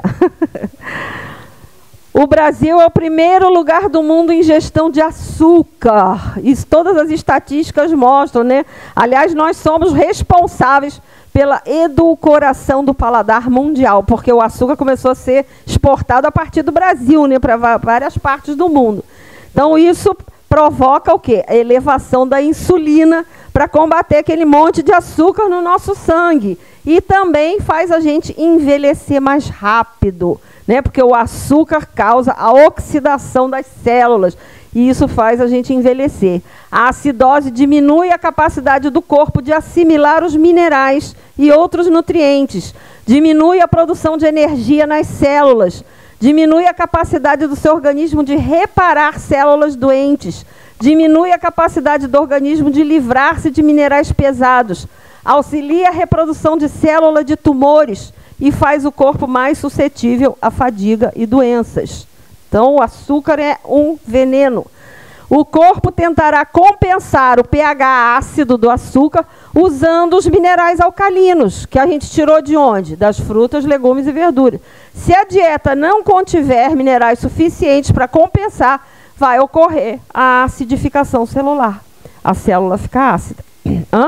O Brasil é o primeiro lugar do mundo em ingestão de açúcar. Isso todas as estatísticas mostram, né? Aliás, nós somos responsáveis pela edulcoração do paladar mundial, porque o açúcar começou a ser exportado a partir do Brasil, né, para várias partes do mundo. Então, isso provoca o quê? A elevação da insulina para combater aquele monte de açúcar no nosso sangue. E também faz a gente envelhecer mais rápido, né? Porque o açúcar causa a oxidação das células e isso faz a gente envelhecer. A acidose diminui a capacidade do corpo de assimilar os minerais e outros nutrientes, diminui a produção de energia nas células, diminui a capacidade do seu organismo de reparar células doentes, diminui a capacidade do organismo de livrar-se de minerais pesados, auxilia a reprodução de células de tumores e faz o corpo mais suscetível à fadiga e doenças. Então, o açúcar é um veneno. O corpo tentará compensar o pH ácido do açúcar usando os minerais alcalinos, que a gente tirou de onde? Das frutas, legumes e verduras. Se a dieta não contiver minerais suficientes para compensar, vai ocorrer a acidificação celular. A célula fica ácida. Hã?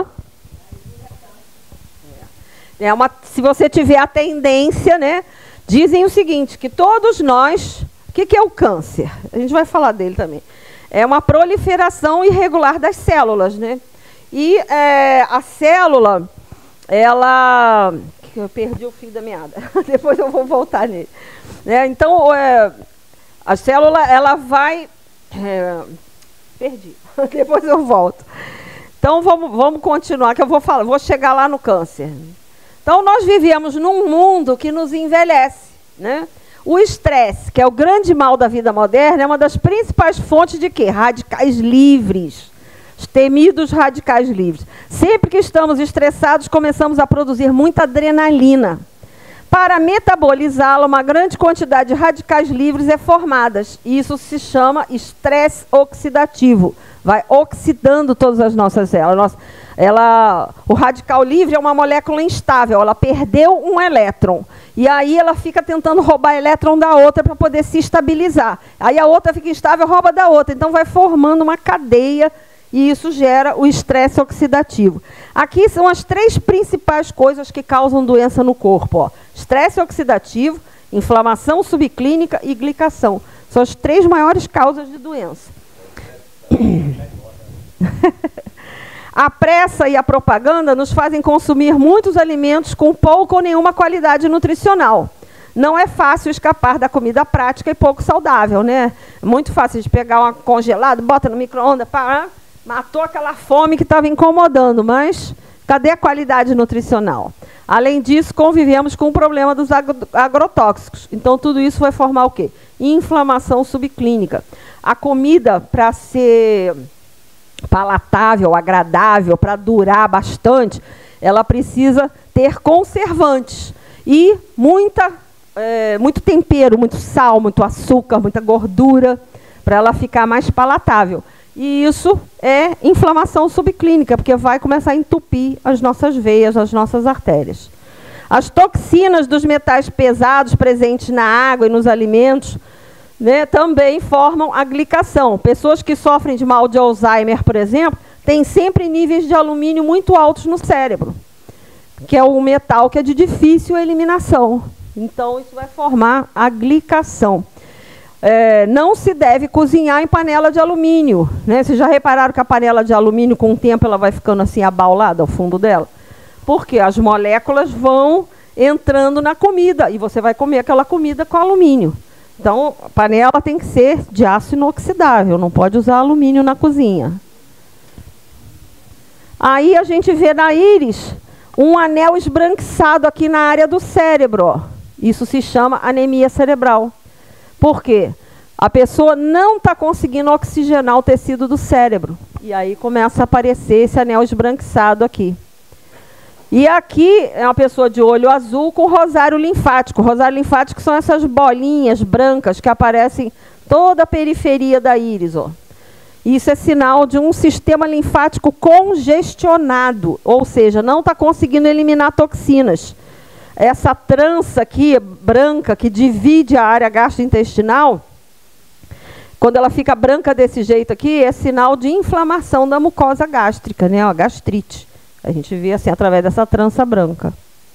É uma, se você tiver a tendência, né? Dizem o seguinte, que todos nós... O que, que é o câncer? A gente vai falar dele também. É uma proliferação irregular das células, né? E é, a célula, ela... Eu perdi o fio da meada. Depois eu vou voltar nele. É, então, é, a célula, ela vai... É, perdi. Depois eu volto. Então, vamos, vamos continuar, que eu vou falar, vou chegar lá no câncer. Então, nós vivemos num mundo que nos envelhece, né? O estresse, que é o grande mal da vida moderna, é uma das principais fontes de quê? Radicais livres. Os temidos radicais livres. Sempre que estamos estressados, começamos a produzir muita adrenalina. Para metabolizá-la, uma grande quantidade de radicais livres é formada. Isso se chama estresse oxidativo. Vai oxidando todas as nossas células. Ela, o radical livre é uma molécula instável, ela perdeu um elétron. E aí ela fica tentando roubar elétron da outra para poder se estabilizar. Aí a outra fica instável, rouba da outra. Então vai formando uma cadeia e isso gera o estresse oxidativo. Aqui são as três principais coisas que causam doença no corpo. Ó. Estresse oxidativo, inflamação subclínica e glicação. São as três maiores causas de doença. A pressa e a propaganda nos fazem consumir muitos alimentos com pouca ou nenhuma qualidade nutricional. Não é fácil escapar da comida prática e pouco saudável, né? É muito fácil de pegar uma congelada, bota no micro-ondas, pá, matou aquela fome que estava incomodando, mas cadê a qualidade nutricional? Além disso, convivemos com o problema dos agrotóxicos. Então, tudo isso vai formar o quê? Inflamação subclínica. A comida, para ser palatável, agradável, para durar bastante, ela precisa ter conservantes e muita, é, muito tempero, muito sal, muito açúcar, muita gordura, para ela ficar mais palatável. E isso é inflamação subclínica, porque vai começar a entupir as nossas veias, as nossas artérias. As toxinas dos metais pesados presentes na água e nos alimentos, né, também formam a glicação. Pessoas que sofrem de mal de Alzheimer, por exemplo, têm sempre níveis de alumínio muito altos no cérebro, que é um metal que é de difícil eliminação. Então, isso vai formar a glicação. É, não se deve cozinhar em panela de alumínio, né? Vocês já repararam que a panela de alumínio, com o tempo, ela vai ficando assim abaulada ao fundo dela? Porque as moléculas vão entrando na comida e você vai comer aquela comida com alumínio. Então, a panela tem que ser de aço inoxidável, não pode usar alumínio na cozinha. Aí a gente vê na íris um anel esbranquiçado aqui na área do cérebro. Ó. Isso se chama anemia cerebral. Por quê? A pessoa não está conseguindo oxigenar o tecido do cérebro. E aí começa a aparecer esse anel esbranquiçado aqui. E aqui é uma pessoa de olho azul com rosário linfático. Rosário linfático são essas bolinhas brancas que aparecem toda a periferia da íris. Ó. Isso é sinal de um sistema linfático congestionado, ou seja, não está conseguindo eliminar toxinas. Essa trança aqui, branca, que divide a área gastrointestinal, quando ela fica branca desse jeito aqui, é sinal de inflamação da mucosa gástrica, né? A gastrite. A gente vê assim através dessa trança branca.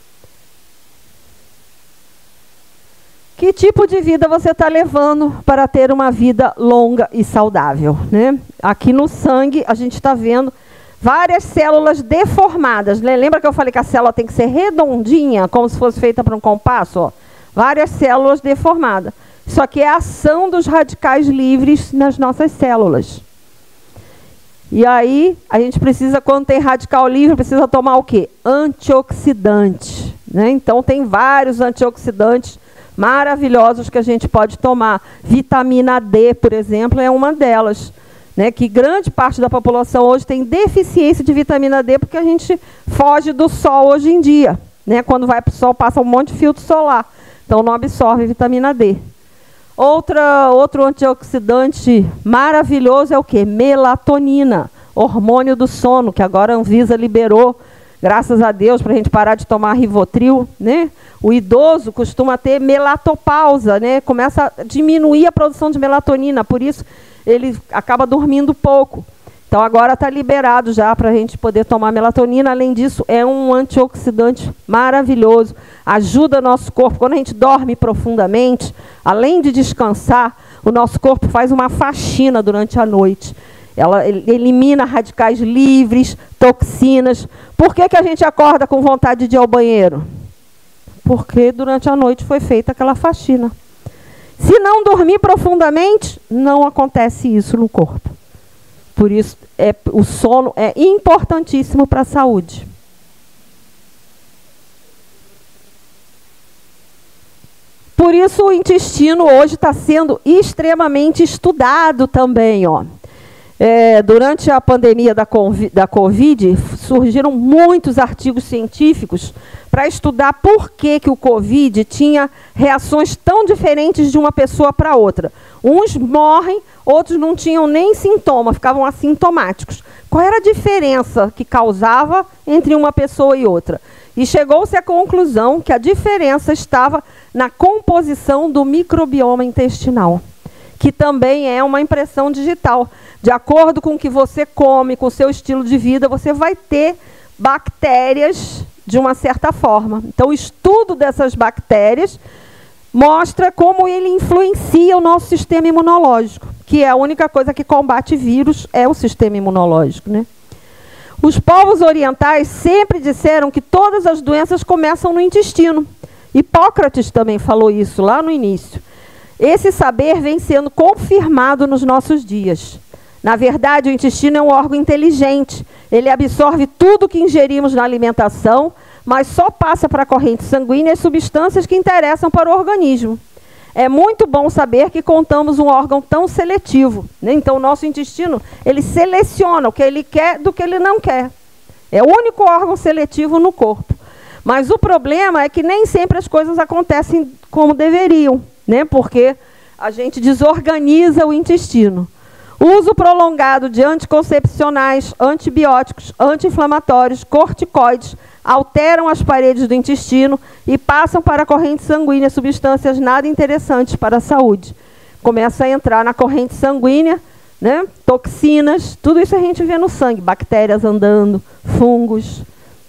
Que tipo de vida você está levando para ter uma vida longa e saudável, né? Aqui no sangue a gente está vendo várias células deformadas, né? Lembra que eu falei que a célula tem que ser redondinha, como se fosse feita para um compasso? Ó? Várias células deformadas. Isso aqui é a ação dos radicais livres nas nossas células. E aí, a gente precisa, quando tem radical livre, precisa tomar o quê? Antioxidante. Né? Então, tem vários antioxidantes maravilhosos que a gente pode tomar. Vitamina D, por exemplo, é uma delas. Né, que grande parte da população hoje tem deficiência de vitamina D porque a gente foge do sol hoje em dia. Né, quando vai para o sol, passa um monte de filtro solar. Então, não absorve vitamina D. Outra, outro antioxidante maravilhoso é o quê? Melatonina, hormônio do sono, que agora a Anvisa liberou, graças a Deus, para a gente parar de tomar Rivotril. Né? O idoso costuma ter melatopausa, né? Começa a diminuir a produção de melatonina, por isso ele acaba dormindo pouco. Então, agora está liberado já para a gente poder tomar melatonina. Além disso, é um antioxidante maravilhoso. Ajuda nosso corpo. Quando a gente dorme profundamente, além de descansar, o nosso corpo faz uma faxina durante a noite. Ela elimina radicais livres, toxinas. Por que que a gente acorda com vontade de ir ao banheiro? Porque durante a noite foi feita aquela faxina. Se não dormir profundamente, não acontece isso no corpo. Por isso, é, o sono é importantíssimo para a saúde. Por isso, o intestino hoje está sendo extremamente estudado também. Ó. É, durante a pandemia da, da Covid, surgiram muitos artigos científicos para estudar por que, que o Covid tinha reações tão diferentes de uma pessoa para outra. Uns morrem, outros não tinham nem sintoma, ficavam assintomáticos. Qual era a diferença que causava entre uma pessoa e outra? E chegou-se à conclusão que a diferença estava na composição do microbioma intestinal, que também é uma impressão digital. De acordo com o que você come, com o seu estilo de vida, você vai ter bactérias de uma certa forma. Então, o estudo dessas bactérias mostra como ele influencia o nosso sistema imunológico, que é a única coisa que combate vírus, é o sistema imunológico. Né? Os povos orientais sempre disseram que todas as doenças começam no intestino. Hipócrates também falou isso lá no início. Esse saber vem sendo confirmado nos nossos dias. Na verdade, o intestino é um órgão inteligente. Ele absorve tudo que ingerimos na alimentação, mas só passa para a corrente sanguínea as substâncias que interessam para o organismo. É muito bom saber que contamos um órgão tão seletivo. Né? Então, o nosso intestino, ele seleciona o que ele quer do que ele não quer. É o único órgão seletivo no corpo. Mas o problema é que nem sempre as coisas acontecem como deveriam, né? Porque a gente desorganiza o intestino. Uso prolongado de anticoncepcionais, antibióticos, anti-inflamatórios, corticoides, alteram as paredes do intestino e passam para a corrente sanguínea substâncias nada interessantes para a saúde. Começa a entrar na corrente sanguínea, né, toxinas, tudo isso a gente vê no sangue, bactérias andando, fungos,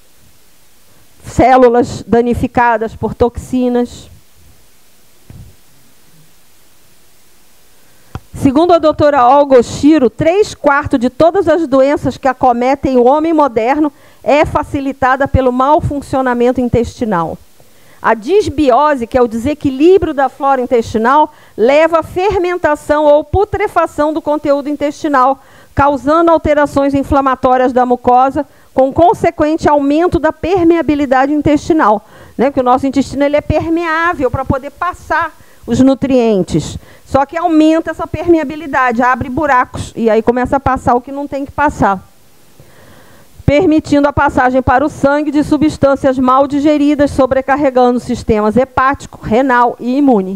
células danificadas por toxinas. Segundo a doutora Olga Oshiro, três quartos de todas as doenças que acometem o homem moderno é facilitada pelo mau funcionamento intestinal. A disbiose, que é o desequilíbrio da flora intestinal, leva à fermentação ou putrefação do conteúdo intestinal, causando alterações inflamatórias da mucosa, com consequente aumento da permeabilidade intestinal, né? Porque o nosso intestino ele é permeável para poder passar os nutrientes. Só que aumenta essa permeabilidade, abre buracos, e aí começa a passar o que não tem que passar, permitindo a passagem para o sangue de substâncias mal digeridas, sobrecarregando os sistemas hepático, renal e imune.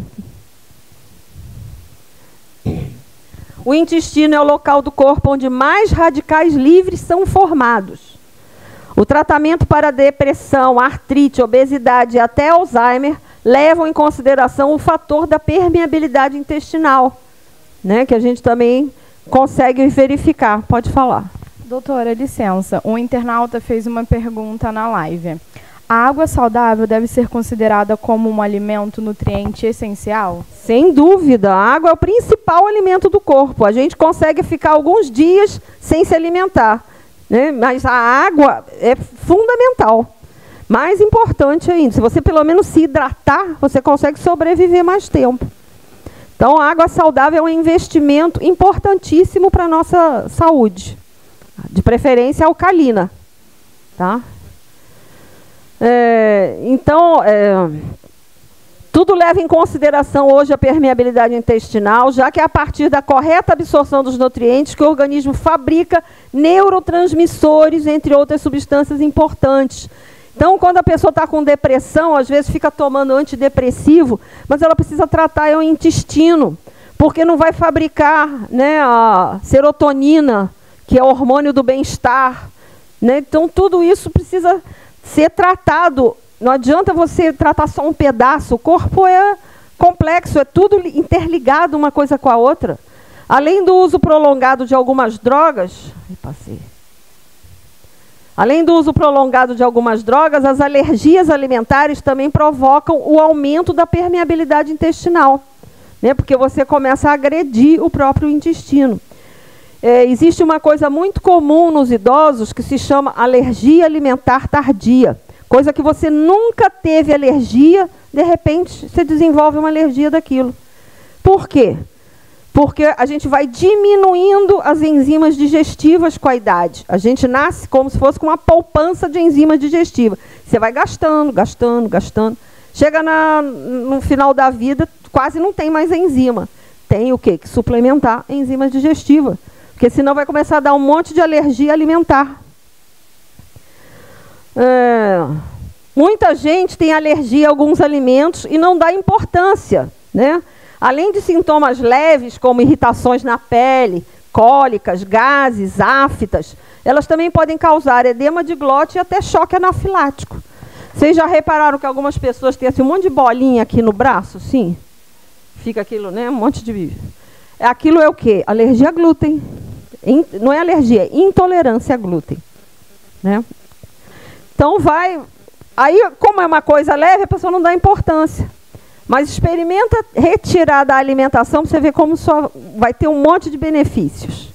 O intestino é o local do corpo onde mais radicais livres são formados. O tratamento para depressão, artrite, obesidade e até Alzheimer levam em consideração o fator da permeabilidade intestinal, né, que a gente também consegue verificar. Pode falar. Doutora, licença. Um internauta fez uma pergunta na live. A água saudável deve ser considerada como um alimento nutriente essencial? Sem dúvida. A água é o principal alimento do corpo. A gente consegue ficar alguns dias sem se alimentar, né? Mas a água é fundamental. Mais importante ainda, se você pelo menos se hidratar, você consegue sobreviver mais tempo. Então, a água saudável é um investimento importantíssimo para a nossa saúde. De preferência alcalina, tá? É, então, é, tudo leva em consideração hoje a permeabilidade intestinal, já que é a partir da correta absorção dos nutrientes que o organismo fabrica neurotransmissores, entre outras substâncias importantes. Então, quando a pessoa está com depressão, às vezes fica tomando antidepressivo, mas ela precisa tratar é o intestino, porque não vai fabricar, né, a serotonina, que é o hormônio do bem-estar, né? Então, tudo isso precisa ser tratado. Não adianta você tratar só um pedaço. O corpo é complexo, é tudo interligado uma coisa com a outra. Além do uso prolongado de algumas drogas... Passei. Além do uso prolongado de algumas drogas, as alergias alimentares também provocam o aumento da permeabilidade intestinal, né? Porque você começa a agredir o próprio intestino. É, existe uma coisa muito comum nos idosos que se chama alergia alimentar tardia. Coisa que você nunca teve alergia, de repente você desenvolve uma alergia daquilo. Por quê? Porque a gente vai diminuindo as enzimas digestivas com a idade. A gente nasce como se fosse com uma poupança de enzimas digestivas. Você vai gastando, gastando, gastando. Chega na, no final da vida, quase não tem mais enzima. Tem o quê? Que suplementar enzimas digestivas. Porque senão vai começar a dar um monte de alergia alimentar. É, muita gente tem alergia a alguns alimentos e não dá importância, né? Além de sintomas leves, como irritações na pele, cólicas, gases, aftas, elas também podem causar edema de glote e até choque anafilático. Vocês já repararam que algumas pessoas têm assim, um monte de bolinha aqui no braço? Sim. Fica aquilo, né? Um monte de... Aquilo é o quê? Alergia a glúten. Não é alergia, é intolerância a glúten, né? Então vai... Aí, como é uma coisa leve, a pessoa não dá importância. Mas experimenta retirar da alimentação para você ver como só vai ter um monte de benefícios.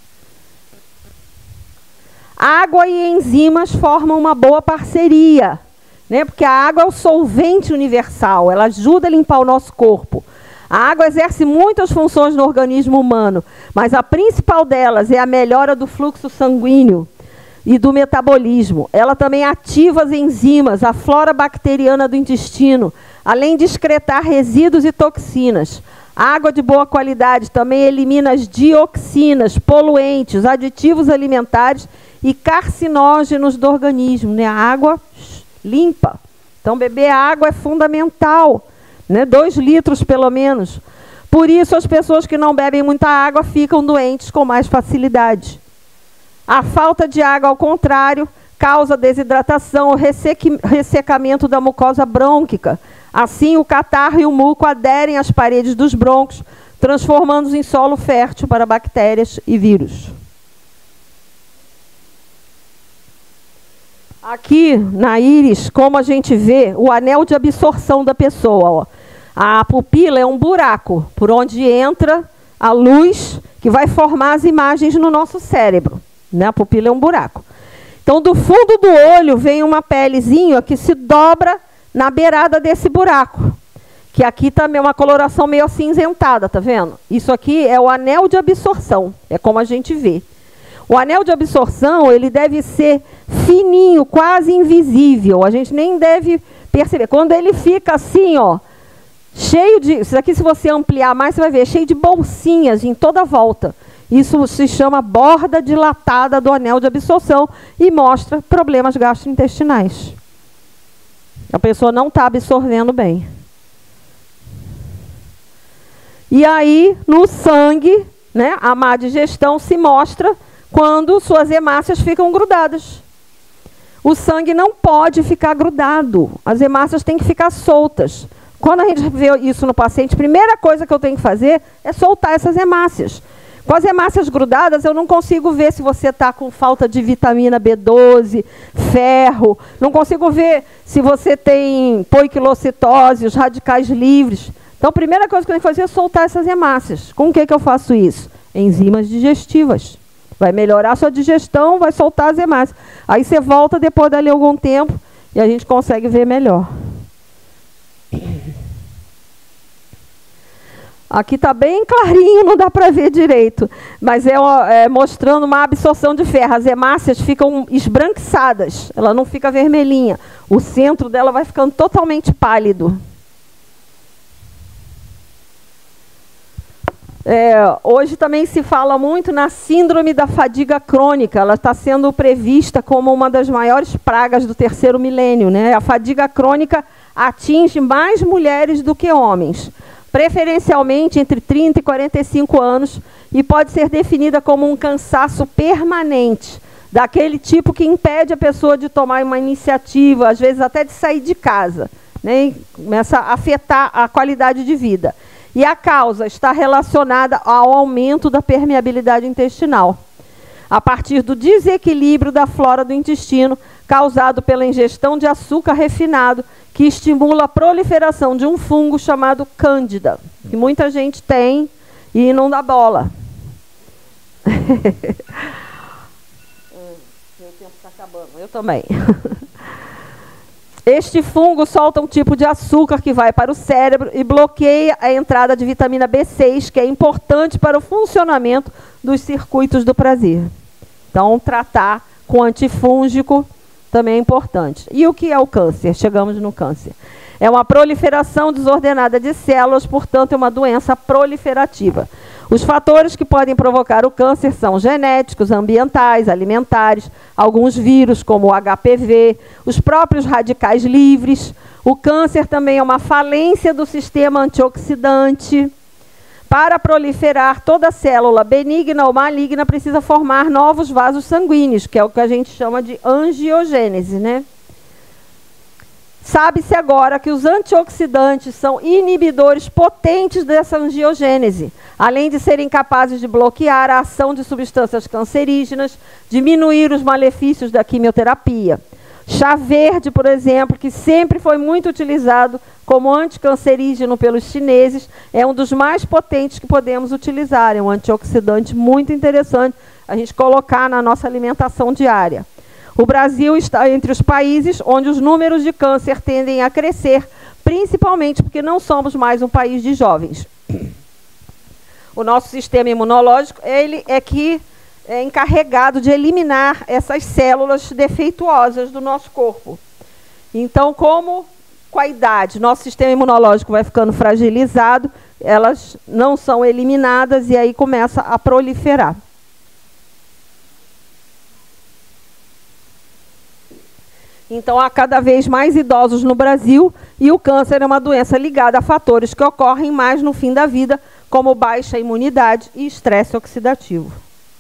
Água e enzimas formam uma boa parceria, né? Porque a água é o solvente universal, ela ajuda a limpar o nosso corpo. A água exerce muitas funções no organismo humano, mas a principal delas é a melhora do fluxo sanguíneo e do metabolismo. Ela também ativa as enzimas, a flora bacteriana do intestino, além de excretar resíduos e toxinas. A água de boa qualidade também elimina as dioxinas, poluentes, aditivos alimentares e carcinógenos do organismo, né? A água limpa. Então, beber água é fundamental, né? Dois litros pelo menos. Por isso, as pessoas que não bebem muita água ficam doentes com mais facilidade. A falta de água, ao contrário, causa desidratação, ressecamento da mucosa brônquica. Assim, o catarro e o muco aderem às paredes dos brônquios, transformando-os em solo fértil para bactérias e vírus. Aqui, na íris, como a gente vê, o anel de absorção da pessoa. Ó. A pupila é um buraco por onde entra a luz que vai formar as imagens no nosso cérebro, né? A pupila é um buraco. Então, do fundo do olho vem uma pelezinha que se dobra na beirada desse buraco, que aqui também é uma coloração meio acinzentada, tá vendo? Isso aqui é o anel de absorção, é como a gente vê. O anel de absorção, ele deve ser fininho, quase invisível, a gente nem deve perceber. Quando ele fica assim, ó, cheio de... Isso aqui, se você ampliar mais, você vai ver, cheio de bolsinhas em toda a volta. Isso se chama borda dilatada do anel de absorção e mostra problemas gastrointestinais. A pessoa não está absorvendo bem. E aí, no sangue, né, a má digestão se mostra quando suas hemácias ficam grudadas. O sangue não pode ficar grudado. As hemácias têm que ficar soltas. Quando a gente vê isso no paciente, a primeira coisa que eu tenho que fazer é soltar essas hemácias. Com as hemácias grudadas, eu não consigo ver se você está com falta de vitamina B doze, ferro. Não consigo ver se você tem poiquilocitose, os radicais livres. Então, a primeira coisa que eu tenho que fazer é soltar essas hemácias. Com o que, que eu faço isso? Enzimas digestivas. Vai melhorar a sua digestão, vai soltar as hemácias. Aí você volta depois dali algum tempo e a gente consegue ver melhor. Aqui está bem clarinho, não dá para ver direito, mas é, é mostrando uma absorção de ferro. As hemácias ficam esbranquiçadas, ela não fica vermelhinha. O centro dela vai ficando totalmente pálido. É, hoje também se fala muito na síndrome da fadiga crônica. Ela está sendo prevista como uma das maiores pragas do terceiro milênio, né? A fadiga crônica atinge mais mulheres do que homens, preferencialmente entre trinta e quarenta e cinco anos, e pode ser definida como um cansaço permanente, daquele tipo que impede a pessoa de tomar uma iniciativa, às vezes até de sair de casa, né? E começa a afetar a qualidade de vida. E a causa está relacionada ao aumento da permeabilidade intestinal, a partir do desequilíbrio da flora do intestino, causado pela ingestão de açúcar refinado, que estimula a proliferação de um fungo chamado Cândida, que muita gente tem e não dá bola. Meu tempo está acabando, eu também. Este fungo solta um tipo de açúcar que vai para o cérebro e bloqueia a entrada de vitamina B seis, que é importante para o funcionamento dos circuitos do prazer. Então, tratar com antifúngico também é importante. E o que é o câncer? Chegamos no câncer. É uma proliferação desordenada de células, portanto, é uma doença proliferativa. Os fatores que podem provocar o câncer são genéticos, ambientais, alimentares, alguns vírus, como o H P V, os próprios radicais livres. O câncer também é uma falência do sistema antioxidante. Para proliferar, toda célula benigna ou maligna precisa formar novos vasos sanguíneos, que é o que a gente chama de angiogênese, né? Sabe-se agora que os antioxidantes são inibidores potentes dessa angiogênese, além de serem capazes de bloquear a ação de substâncias cancerígenas, diminuir os malefícios da quimioterapia. Chá verde, por exemplo, que sempre foi muito utilizado como anticancerígeno pelos chineses, é um dos mais potentes que podemos utilizar. É um antioxidante muito interessante a gente colocar na nossa alimentação diária. O Brasil está entre os países onde os números de câncer tendem a crescer, principalmente porque não somos mais um país de jovens. O nosso sistema imunológico, ele é que é encarregado de eliminar essas células defeituosas do nosso corpo. Então, como com a idade nosso sistema imunológico vai ficando fragilizado, elas não são eliminadas e aí começa a proliferar. Então, há cada vez mais idosos no Brasil e o câncer é uma doença ligada a fatores que ocorrem mais no fim da vida, como baixa imunidade e estresse oxidativo.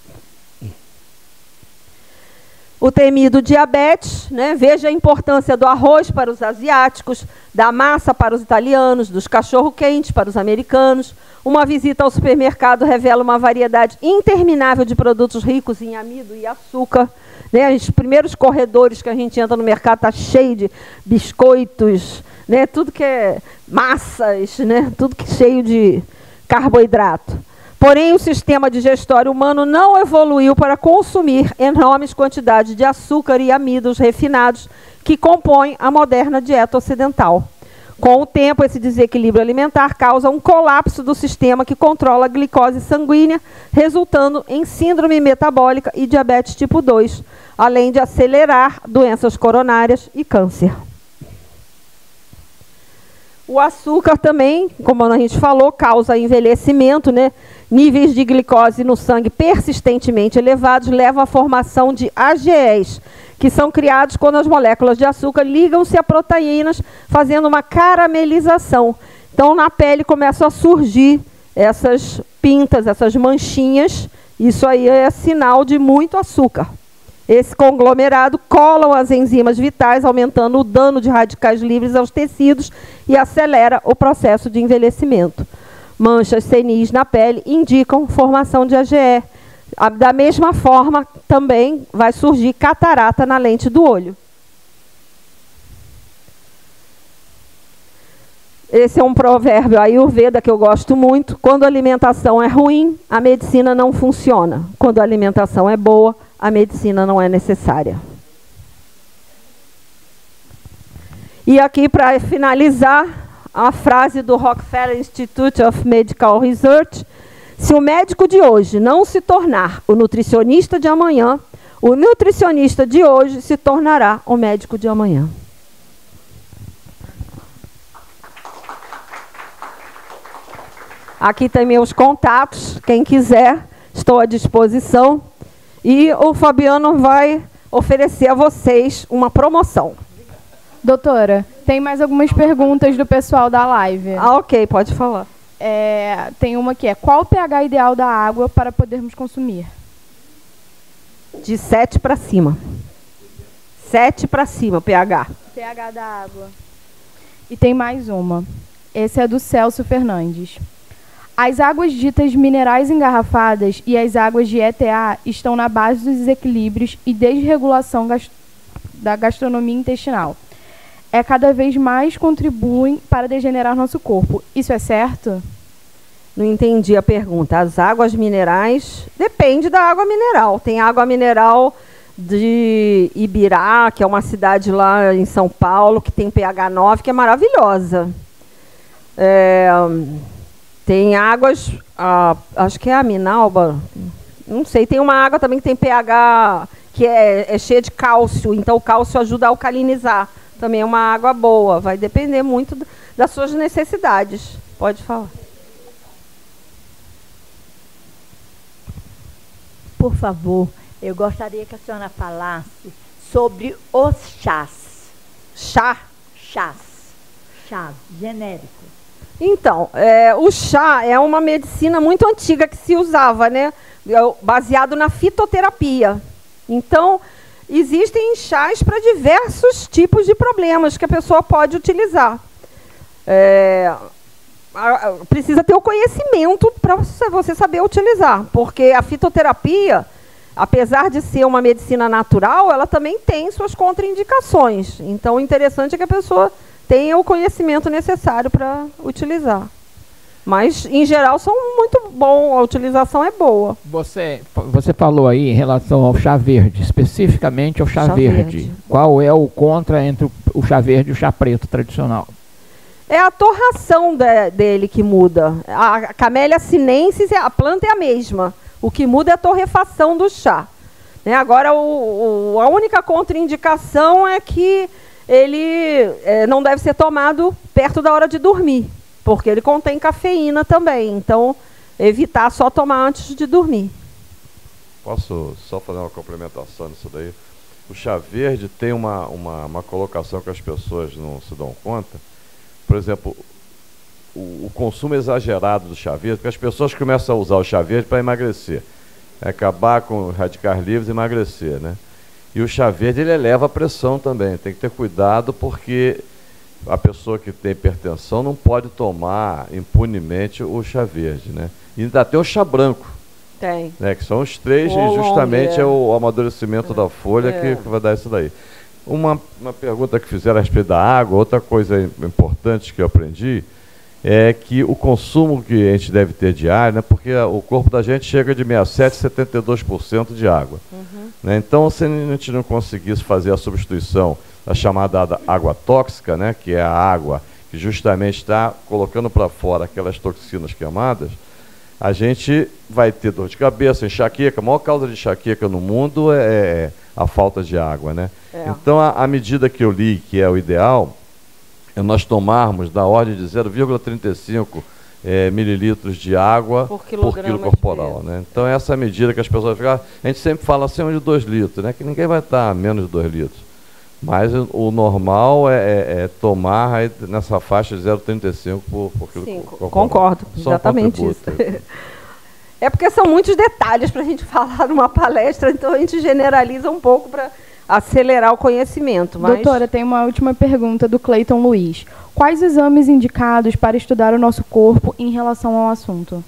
O temido diabetes, né? Veja a importância do arroz para os asiáticos, da massa para os italianos, dos cachorro-quentes para os americanos. Uma visita ao supermercado revela uma variedade interminável de produtos ricos em amido e açúcar. Né, os primeiros corredores que a gente entra no mercado está cheio de biscoitos, né, tudo que é massas, né, tudo que é cheio de carboidrato. Porém, o sistema digestório humano não evoluiu para consumir enormes quantidades de açúcar e amidos refinados que compõem a moderna dieta ocidental. Com o tempo, esse desequilíbrio alimentar causa um colapso do sistema que controla a glicose sanguínea, resultando em síndrome metabólica e diabetes tipo dois, além de acelerar doenças coronárias e câncer. O açúcar também, como a gente falou, causa envelhecimento, né? Níveis de glicose no sangue persistentemente elevados levam à formação de A G Es, que são criados quando as moléculas de açúcar ligam-se a proteínas, fazendo uma caramelização. Então, na pele começam a surgir essas pintas, essas manchinhas. Isso aí é sinal de muito açúcar. Esse conglomerado cola as enzimas vitais, aumentando o dano de radicais livres aos tecidos e acelera o processo de envelhecimento. Manchas senis na pele indicam formação de A G E. Da mesma forma, também vai surgir catarata na lente do olho. Esse é um provérbio ayurveda que eu gosto muito. Quando a alimentação é ruim, a medicina não funciona. Quando a alimentação é boa, a medicina não é necessária. E aqui, para finalizar, a frase do Rockefeller Institute of Medical Research: se o médico de hoje não se tornar o nutricionista de amanhã, o nutricionista de hoje se tornará o médico de amanhã. Aqui tem meus contatos, quem quiser, estou à disposição. E o Fabiano vai oferecer a vocês uma promoção. Doutora, tem mais algumas perguntas do pessoal da live. Ah, ok, pode falar. É, tem uma que é: qual o pH ideal da água para podermos consumir? De sete para cima. sete para cima, pH. pH da água. E tem mais uma. Esse é do Celso Fernandes. As águas ditas minerais engarrafadas e as águas de E T A estão na base dos desequilíbrios e desregulação gast- da gastronomia intestinal. É cada vez mais contribuem para degenerar nosso corpo. Isso é certo? Não entendi a pergunta. As águas minerais, depende da água mineral. Tem água mineral de Ibirá, que é uma cidade lá em São Paulo, que tem pH nove, que é maravilhosa. É, tem águas, ah, acho que é a Minalba, não sei, tem uma água também que tem pH que é, é cheia de cálcio, então o cálcio ajuda a alcalinizar. Também é uma água boa, vai depender muito das suas necessidades. Pode falar. Por favor, eu gostaria que a senhora falasse sobre os chás. Chá? Chás. Chás, genérico. Então, é, o chá é uma medicina muito antiga que se usava, né? Baseado na fitoterapia. Então, existem chás para diversos tipos de problemas que a pessoa pode utilizar. É, a, a, precisa ter o conhecimento para você saber utilizar, porque a fitoterapia, apesar de ser uma medicina natural, ela também tem suas contraindicações. Então, o interessante é que a pessoa tenha o conhecimento necessário para utilizar. Mas, em geral, são muito bons, a utilização é boa. Você, você falou aí em relação ao chá verde, especificamente ao chá, chá verde. verde. Qual é o contra entre o, o chá verde e o chá preto tradicional? É a torração de, dele que muda. A Camellia sinensis, a planta é a mesma. O que muda é a torrefação do chá. Né? Agora, o, o, a única contraindicação é que ele é, não deve ser tomado perto da hora de dormir, porque ele contém cafeína também. Então, evitar só tomar antes de dormir. Posso só fazer uma complementação nisso daí? O chá verde tem uma, uma, uma colocação que as pessoas não se dão conta. Por exemplo, o, o consumo exagerado do chá verde, porque as pessoas começam a usar o chá verde para emagrecer. É acabar com radicais livres e emagrecer, né? E o chá verde, ele eleva a pressão também. Tem que ter cuidado, porque a pessoa que tem hipertensão não pode tomar impunemente o chá verde, né? E ainda tem o chá branco. Tem. Né, que são os três, e justamente é o amadurecimento é. da folha é. que vai dar isso daí. Uma, uma pergunta que fizeram a respeito da água, outra coisa importante que eu aprendi, é que o consumo que a gente deve ter diário, né, porque o corpo da gente chega de sessenta e sete por cento a setenta e dois por cento de água. Uhum. Né, então, se a gente não conseguisse fazer a substituição da chamada água tóxica, né, que é a água que justamente está colocando para fora aquelas toxinas queimadas, a gente vai ter dor de cabeça, enxaqueca. A maior causa de enxaqueca no mundo é a falta de água, né? É. Então, a, a medida que eu li, que é o ideal, é nós tomarmos da ordem de zero vírgula trinta e cinco é, mililitros de água por, por quilo corporal, né? Então, essa é a medida que as pessoas ficam... A gente sempre fala acima de dois litros, né? Que ninguém vai estar a menos de dois litros. Mas o, o normal é, é, é tomar aí, nessa faixa de zero vírgula trinta e cinco por, por quilo Sim, corporal. Concordo, Só exatamente isso. É porque são muitos detalhes para a gente falar numa palestra, então a gente generaliza um pouco para acelerar o conhecimento. Mas... Doutora, tem uma última pergunta do Cleiton Luiz. Quais exames indicados para estudar o nosso corpo em relação ao assunto?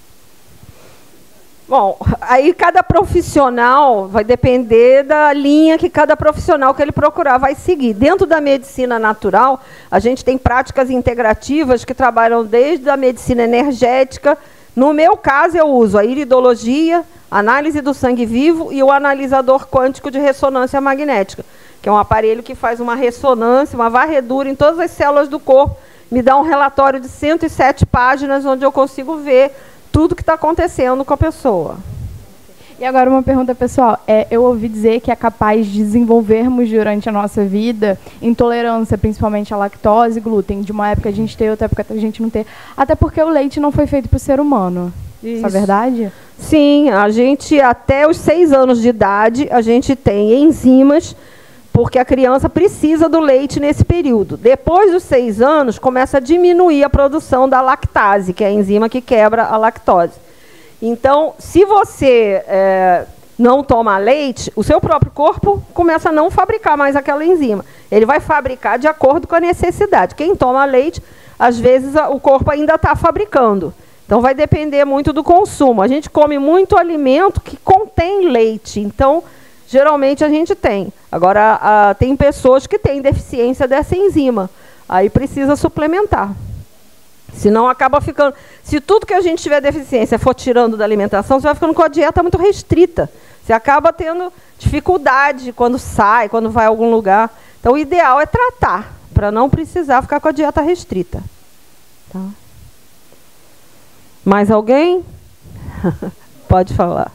Bom, aí cada profissional vai depender da linha que cada profissional que ele procurar vai seguir. Dentro da medicina natural, a gente tem práticas integrativas que trabalham desde a medicina energética. No meu caso, eu uso a iridologia, análise do sangue vivo e o analisador quântico de ressonância magnética, que é um aparelho que faz uma ressonância, uma varredura em todas as células do corpo, me dá um relatório de cento e sete páginas, onde eu consigo ver tudo que está acontecendo com a pessoa. E agora uma pergunta pessoal. É, eu ouvi dizer que é capaz de desenvolvermos durante a nossa vida intolerância, principalmente à lactose e glúten. De uma época a gente ter, outra época a gente não ter. Até porque o leite não foi feito para o ser humano. Isso. Isso é verdade? Sim, a gente até os seis anos de idade, a gente tem enzimas, porque a criança precisa do leite nesse período. Depois dos seis anos, começa a diminuir a produção da lactase, que é a enzima que quebra a lactose. Então, se você é, não toma leite, o seu próprio corpo começa a não fabricar mais aquela enzima. Ele vai fabricar de acordo com a necessidade. Quem toma leite, às vezes o corpo ainda está fabricando. Então, vai depender muito do consumo. A gente come muito alimento que contém leite. Então, geralmente a gente tem. Agora, a, tem pessoas que têm deficiência dessa enzima. Aí precisa suplementar. Senão acaba ficando... Se tudo que a gente tiver deficiência for tirando da alimentação, você vai ficando com a dieta muito restrita. Você acaba tendo dificuldade quando sai, quando vai a algum lugar. Então, o ideal é tratar, para não precisar ficar com a dieta restrita. Tá? Mais alguém? Pode falar.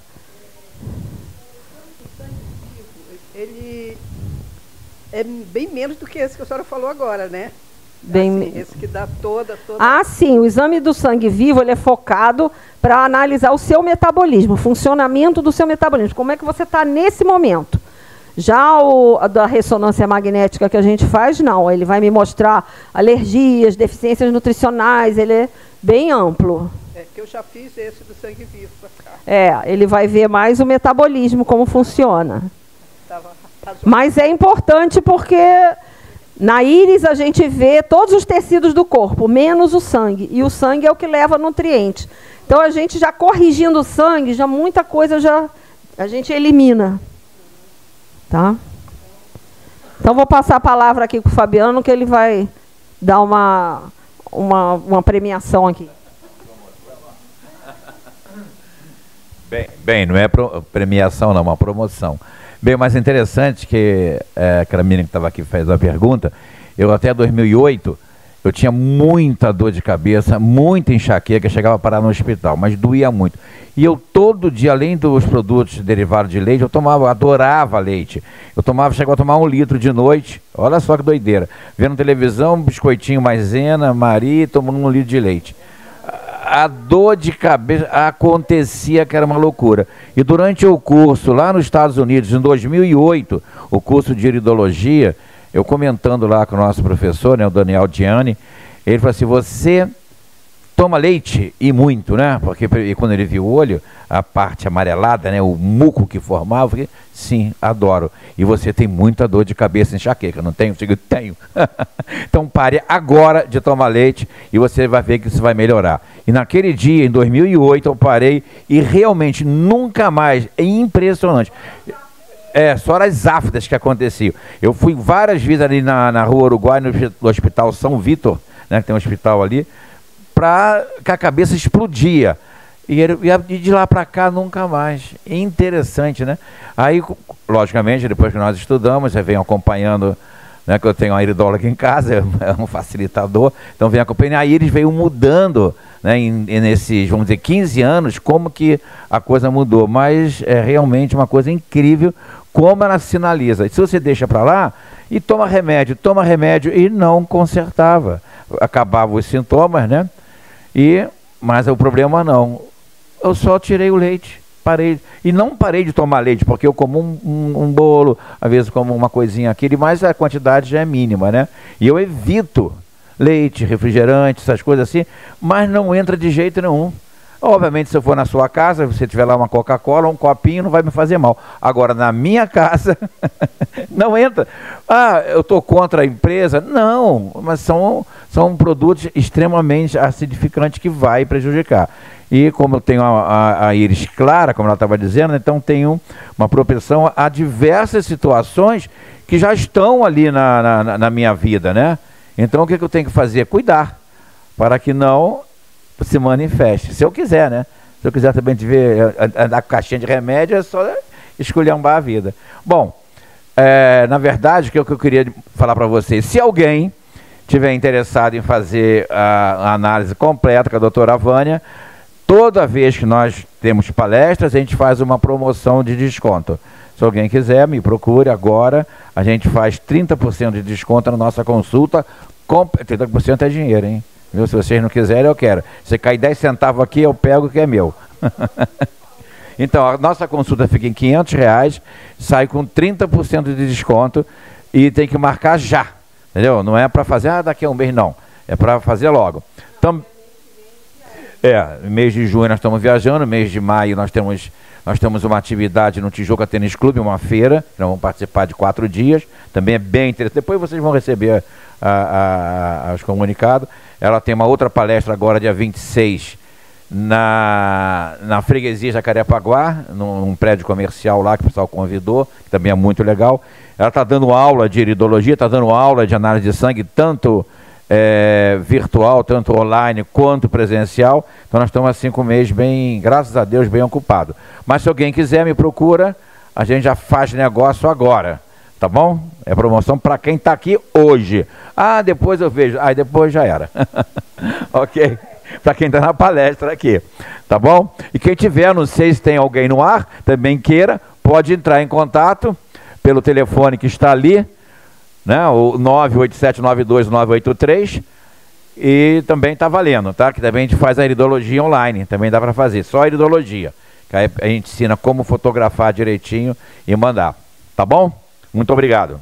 Ele é bem menos do que esse que a senhora falou agora, né? Bem... Assim, esse que dá toda, toda... Ah, sim. O exame do sangue vivo ele é focado para analisar o seu metabolismo, o funcionamento do seu metabolismo. Como é que você está nesse momento? Já o da ressonância magnética que a gente faz, não. Ele vai me mostrar alergias, deficiências nutricionais, ele é bem amplo. É que eu já fiz esse do sangue vivo para cá. É, ele vai ver mais o metabolismo, como funciona. Tava... Mas é importante porque... Na íris, a gente vê todos os tecidos do corpo, menos o sangue. E o sangue é o que leva nutrientes. Então, a gente já corrigindo o sangue, já muita coisa já a gente elimina. Tá? Então, vou passar a palavra aqui com o Fabiano, que ele vai dar uma, uma, uma premiação aqui. Bem, bem, não é pro, premiação, não, é uma promoção. Bem, o mais interessante que é, aquela menina que estava aqui fez a pergunta, eu até dois mil e oito, eu tinha muita dor de cabeça, muita enxaqueca, chegava a parar no hospital, mas doía muito. E eu todo dia, além dos produtos derivados de leite, eu tomava, adorava leite. Eu tomava, chegava a tomar um litro de noite, olha só que doideira. Vendo televisão, biscoitinho maisena, Maria, tomando um litro de leite. A dor de cabeça acontecia que era uma loucura. E durante o curso lá nos Estados Unidos, em dois mil e oito, o curso de iridologia, eu comentando lá com o nosso professor, né, o Daniel Gianni, ele falou assim, você toma leite e muito, né? Porque e quando ele viu o olho, a parte amarelada, né, o muco que formava, eu falei, sim, adoro. E você tem muita dor de cabeça, enxaqueca, não tem? Eu digo, tenho. Então pare agora de tomar leite e você vai ver que isso vai melhorar. E naquele dia, em dois mil e oito, eu parei e realmente nunca mais, é impressionante. É, só as áfidas que aconteciam. Eu fui várias vezes ali na, na Rua Uruguai, no, no Hospital São Vitor, né, que tem um hospital ali, para que a cabeça explodia. E, ele, e de lá para cá nunca mais. Interessante, né? Aí, logicamente, depois que nós estudamos, você vem acompanhando, né, que eu tenho uma iridóloga aqui em casa, é um facilitador, então vem acompanhando. Aí eles veio mudando, né, em, em nesses, vamos dizer, quinze anos, como que a coisa mudou. Mas é realmente uma coisa incrível como ela sinaliza. E se você deixa para lá e toma remédio, toma remédio e não consertava. Acabava os sintomas, né? E, mas o problema não. Eu só tirei o leite, parei. E não parei de tomar leite, porque eu como um, um, um bolo, às vezes como uma coisinha aqui, mas a quantidade já é mínima, né? E eu evito leite, refrigerante, essas coisas assim, mas não entra de jeito nenhum. Obviamente, se eu for na sua casa, você tiver lá uma Coca-Cola, um copinho, não vai me fazer mal. Agora, na minha casa, não entra. Ah, eu estou contra a empresa? Não, mas são, são produtos extremamente acidificantes que vai prejudicar. E como eu tenho a, a, a íris clara, como ela estava dizendo, então tenho uma propensão a diversas situações que já estão ali na, na, na minha vida, né? Então, o que, que eu tenho que fazer? Cuidar, para que não se manifeste, se eu quiser, né? Se eu quiser também te ver andar com caixinha de remédio, é só esculhambar a vida. Bom, é, na verdade, o que eu queria falar para vocês, se alguém tiver interessado em fazer a, a análise completa com a doutora Vânia, toda vez que nós temos palestras, a gente faz uma promoção de desconto. Se alguém quiser, me procure agora, a gente faz trinta por cento de desconto na nossa consulta, com, trinta por cento é dinheiro, hein? Viu? Se vocês não quiserem, eu quero. Se cair dez centavos aqui, eu pego que é meu. Então, a nossa consulta fica em quinhentos reais, sai com trinta por cento de desconto e tem que marcar já. Entendeu? Não é para fazer ah, daqui a um mês, não. É para fazer logo. Então, é, no mês de junho nós estamos viajando, no mês de maio nós temos, nós temos uma atividade no Tijuca Tênis Clube, uma feira, nós vamos participar de quatro dias, também é bem interessante. Depois vocês vão receber a, a, a, os comunicados. Ela tem uma outra palestra agora, dia vinte e seis, na, na freguesia Jacarepaguá, num, num prédio comercial lá que o pessoal convidou, que também é muito legal. Ela está dando aula de iridologia, está dando aula de análise de sangue, tanto é, virtual, tanto online, quanto presencial. Então nós estamos há cinco meses bem, graças a Deus, bem ocupados. Mas se alguém quiser, me procura, a gente já faz negócio agora. Tá bom? É promoção para quem está aqui hoje. Ah, depois eu vejo. Ah, depois já era. Ok? Para quem está na palestra aqui. Tá bom? E quem tiver, não sei se tem alguém no ar, também queira, pode entrar em contato pelo telefone que está ali, né? O nove oito sete nove dois nove oito três. E também está valendo, tá? Que também a gente faz a iridologia online. Também dá para fazer, só a iridologia. Que aí a gente ensina como fotografar direitinho e mandar. Tá bom? Muito obrigado.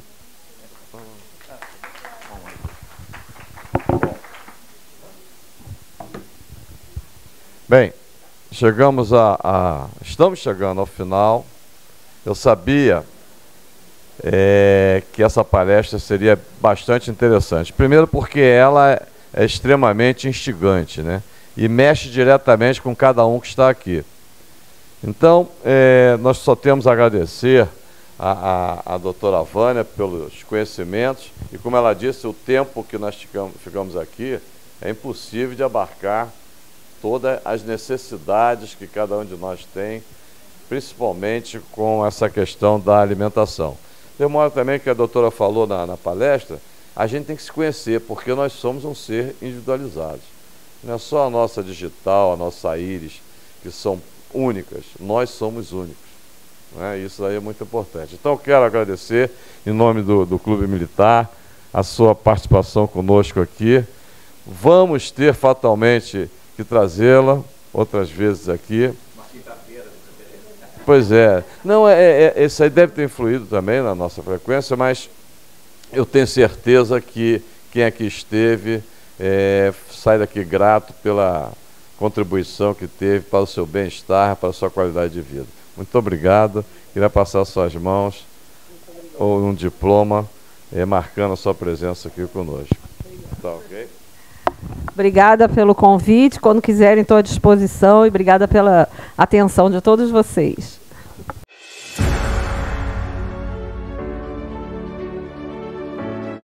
Bem, chegamos a, a... estamos chegando ao final. Eu sabia é, que essa palestra seria bastante interessante. Primeiro porque ela é extremamente instigante, né? E mexe diretamente com cada um que está aqui. Então, é, nós só temos a agradecer A, a, a doutora Vânia pelos conhecimentos e, como ela disse, o tempo que nós ficamos, ficamos aqui é impossível de abarcar todas as necessidades que cada um de nós tem, principalmente com essa questão da alimentação. De modo também que a doutora falou na, na palestra, a gente tem que se conhecer, porque nós somos um ser individualizado. Não é só a nossa digital, a nossa íris, que são únicas, nós somos únicos. É, isso aí é muito importante. Então, eu quero agradecer, em nome do, do Clube Militar, a sua participação conosco aqui. Vamos ter fatalmente que trazê-la outras vezes aqui. Uma quinta-feira. Pois é. Não, é, é, é, isso aí deve ter influído também na nossa frequência, mas eu tenho certeza que quem aqui esteve é, sai daqui grato pela contribuição que teve para o seu bem-estar, para a sua qualidade de vida. Muito obrigado. Queria passar às suas mãos ou um diploma eh, marcando a sua presença aqui conosco. Tá ok? Obrigada pelo convite. Quando quiserem, estou à disposição. E obrigada pela atenção de todos vocês.